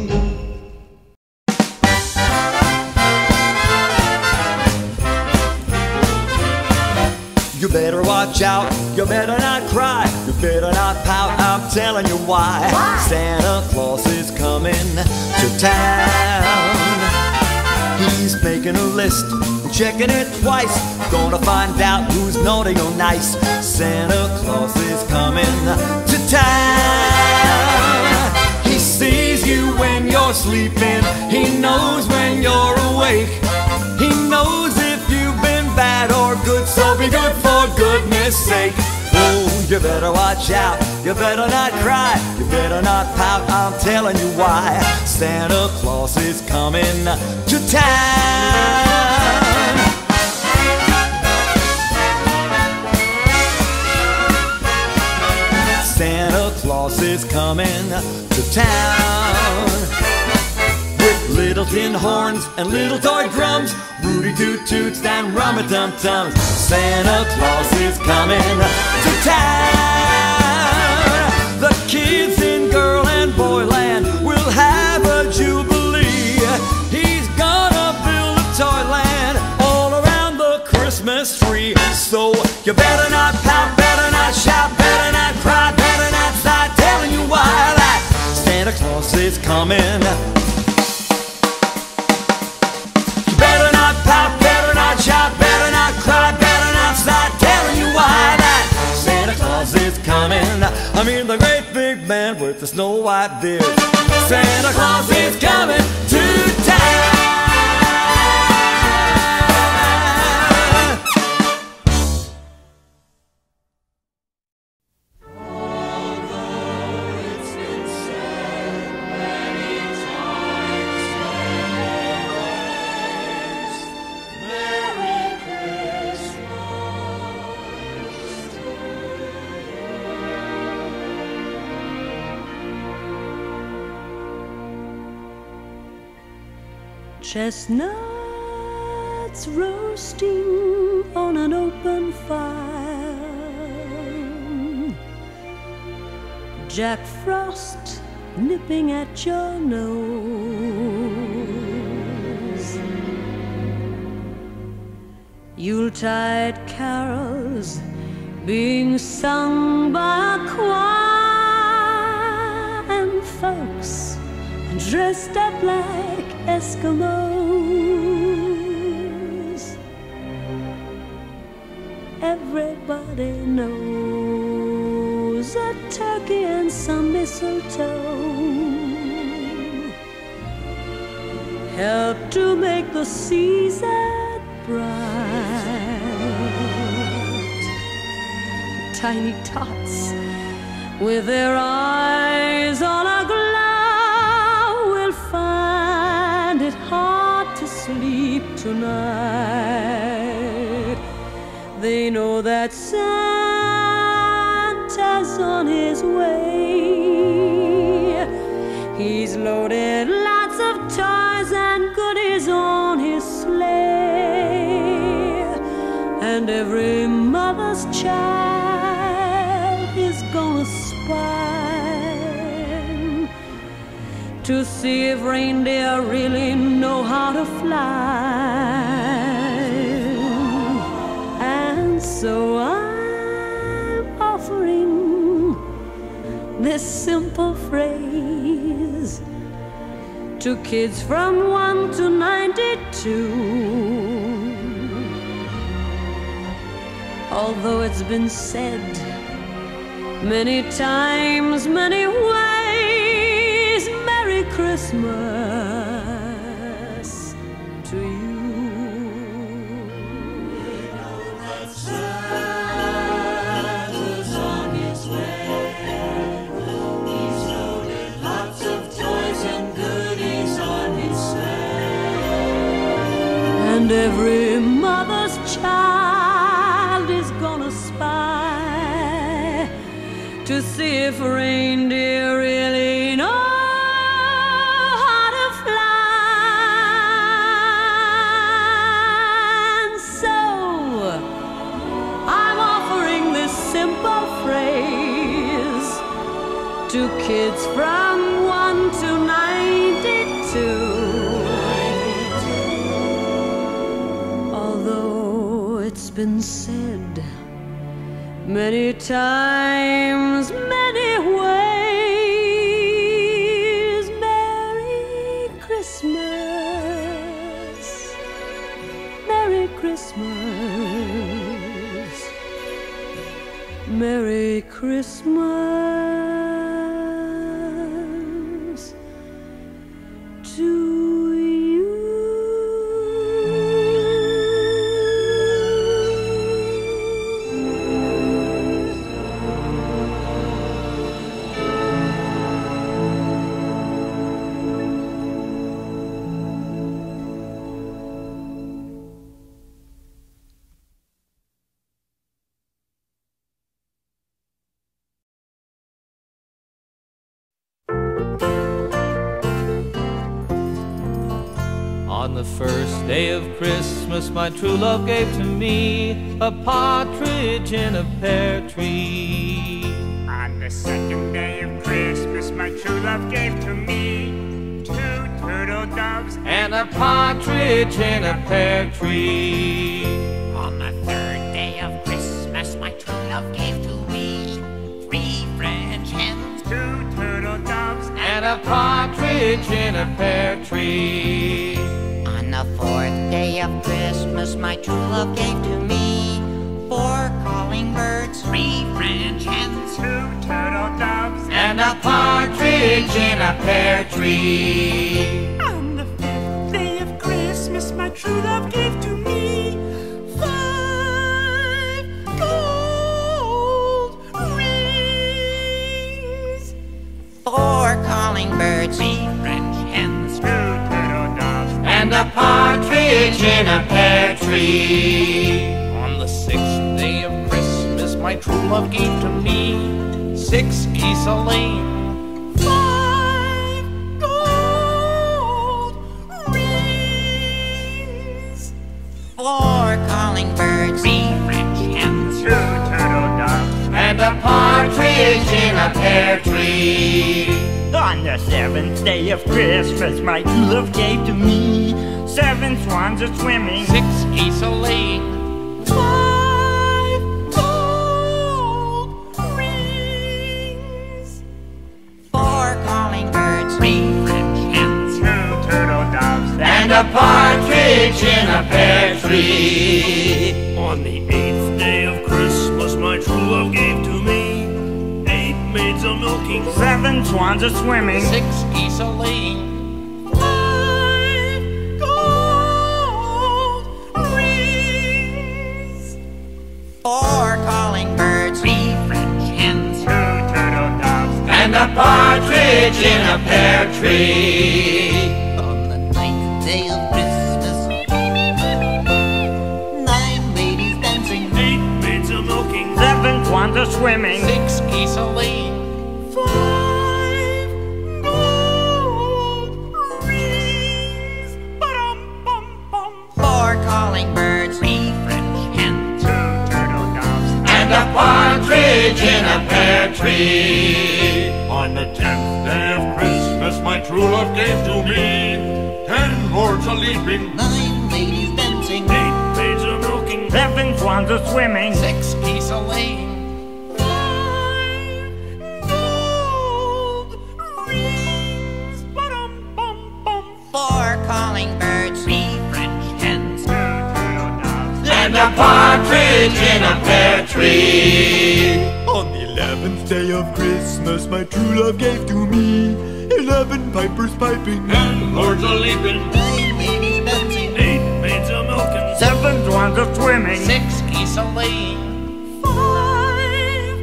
You better watch out, you better not cry, you better not pout, I'm telling you why. Santa Claus is coming to town. He's making a list, checking it twice, gonna find out who's naughty or nice. Santa Claus is coming to town. He sees you when you're sleeping, he knows when you're awake. He knows if you've been bad or good, so be good for goodness sake. Oh, you better watch out, you better not cry, you better not pout, I'm telling you why. Santa Claus is coming to town. Santa Claus is coming to town. With little tin horns and little toy drums, Rudy Toot Toots and Rum-a-Tum-Tums. Santa Claus is coming to town. The kids in girl and boy land will have a jubilee. He's gonna build a toyland all around the Christmas tree. So you better not pout, better not shout, better not cry, better not sigh, telling you why that Santa Claus is coming. Shout, better not cry, better not sigh, telling you why that Santa Claus is coming. I mean the great big man with the snow white beard. Santa Claus is coming to town. Chestnuts roasting on an open fire, Jack Frost nipping at your nose, Yuletide carols being sung by a choir, and folks dressed up like Eskimos. Everybody knows a turkey and some mistletoe help to make the season bright. Tiny tots with their eyes on a glow will find it hard to sleep tonight. They know that Santa's on his way. He's loaded lots of toys and goodies on his sleigh, and every mother's child is gonna spy to see if reindeer really know how to fly. And so I'm offering this simple phrase to kids from 1 to 92. although it's been said many times, many ways, Merry Christmas to you. Santa's on his way. He's loaded lots of toys and goodies on his sleigh. And every mother's child is gonna spy to see if reindeer really know how to fly. And so I'm offering this simple phrase to kids from 1 to 92. Although it's been said many times, many ways, Merry Christmas, Merry Christmas, Merry Christmas to you. On the first day of Christmas, my true love gave to me a partridge in a pear tree. On the second day of Christmas, my true love gave to me 2 turtle doves And a partridge in a pear tree. On the third day of Christmas, my true love gave to me 3 French hens, 2 turtle doves And a partridge in a pear tree. On the fourth day of Christmas, my true love gave to me 4 calling birds, 3 French hens, 2 turtle doves And a partridge in a pear tree. On the 5th day of Christmas, my true love gave to me 5 gold rings, 4 calling birds, 3 French hens, 2 turtle doves And a partridge in a pear tree. On the 6th day of Christmas, my true love gave to me 6 geese a-laying, 5 gold rings, 4 calling birds, 3 French hens, 2 turtle doves And a partridge in a pear tree. On the 7th day of Christmas, my true love gave to me 7 swans a swimming, 6 geese a-laying, 5 gold rings, 4 calling birds, 3 French hens, 2 turtle doves And a partridge in a pear tree. On the 8th day of Christmas, my true love gave to me 8 maids a milking, 7 swans a swimming, 6 geese a-laying, 5 gold rings, 4 calling birds, 3 French hens, 2 turtle doves And a partridge in a pear tree. On the 9th day of Christmas, 9 ladies dancing, 8 maids a milking, 7 swans a swimming, 6 geese a-laying, 5 gold rings, ba-dum-bum-bum, 4 calling birds, 3 French hens, 2 turtle doves And a partridge in a pear tree. On the 10th day of Christmas, my true love gave to me 10 lords a leaping, 9 ladies dancing, 8 maids a milking, 7 swans a swimming, 6 geese a-laying, 5 gold rings, ba-dum-bum-bum, 4 calling birds, 3 French hens, 2 turtle doves And and a partridge in a pear tree. On the 11th day of Christmas, my true love gave to me 11 pipers piping, and lords a leaping, 8 maids a milking, 7 swans a swimming, 6 geese a laying, 5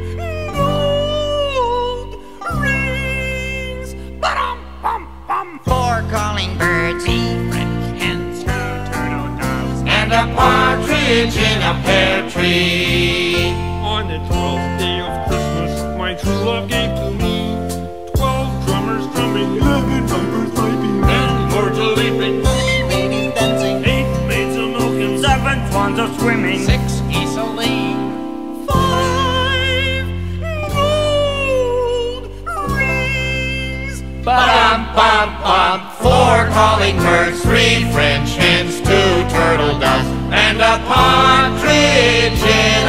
gold rings. Ba-dum-bum-bum. 4 calling birds, 3 French hens, 2 turtle doves, and a partridge in a pear tree. On the 12th day of Christmas, my true love gave to me 12 drummers drumming, 11 pipers piping, and lords a leaping, 3 ladies dancing, 8 maids a milking, 7 swans a swimming, 6 geese a laying, 5 gold rings. Ba-dum-bum-bum. 4 calling birds, 3 French hens, 2 turtle doves, and a partridge in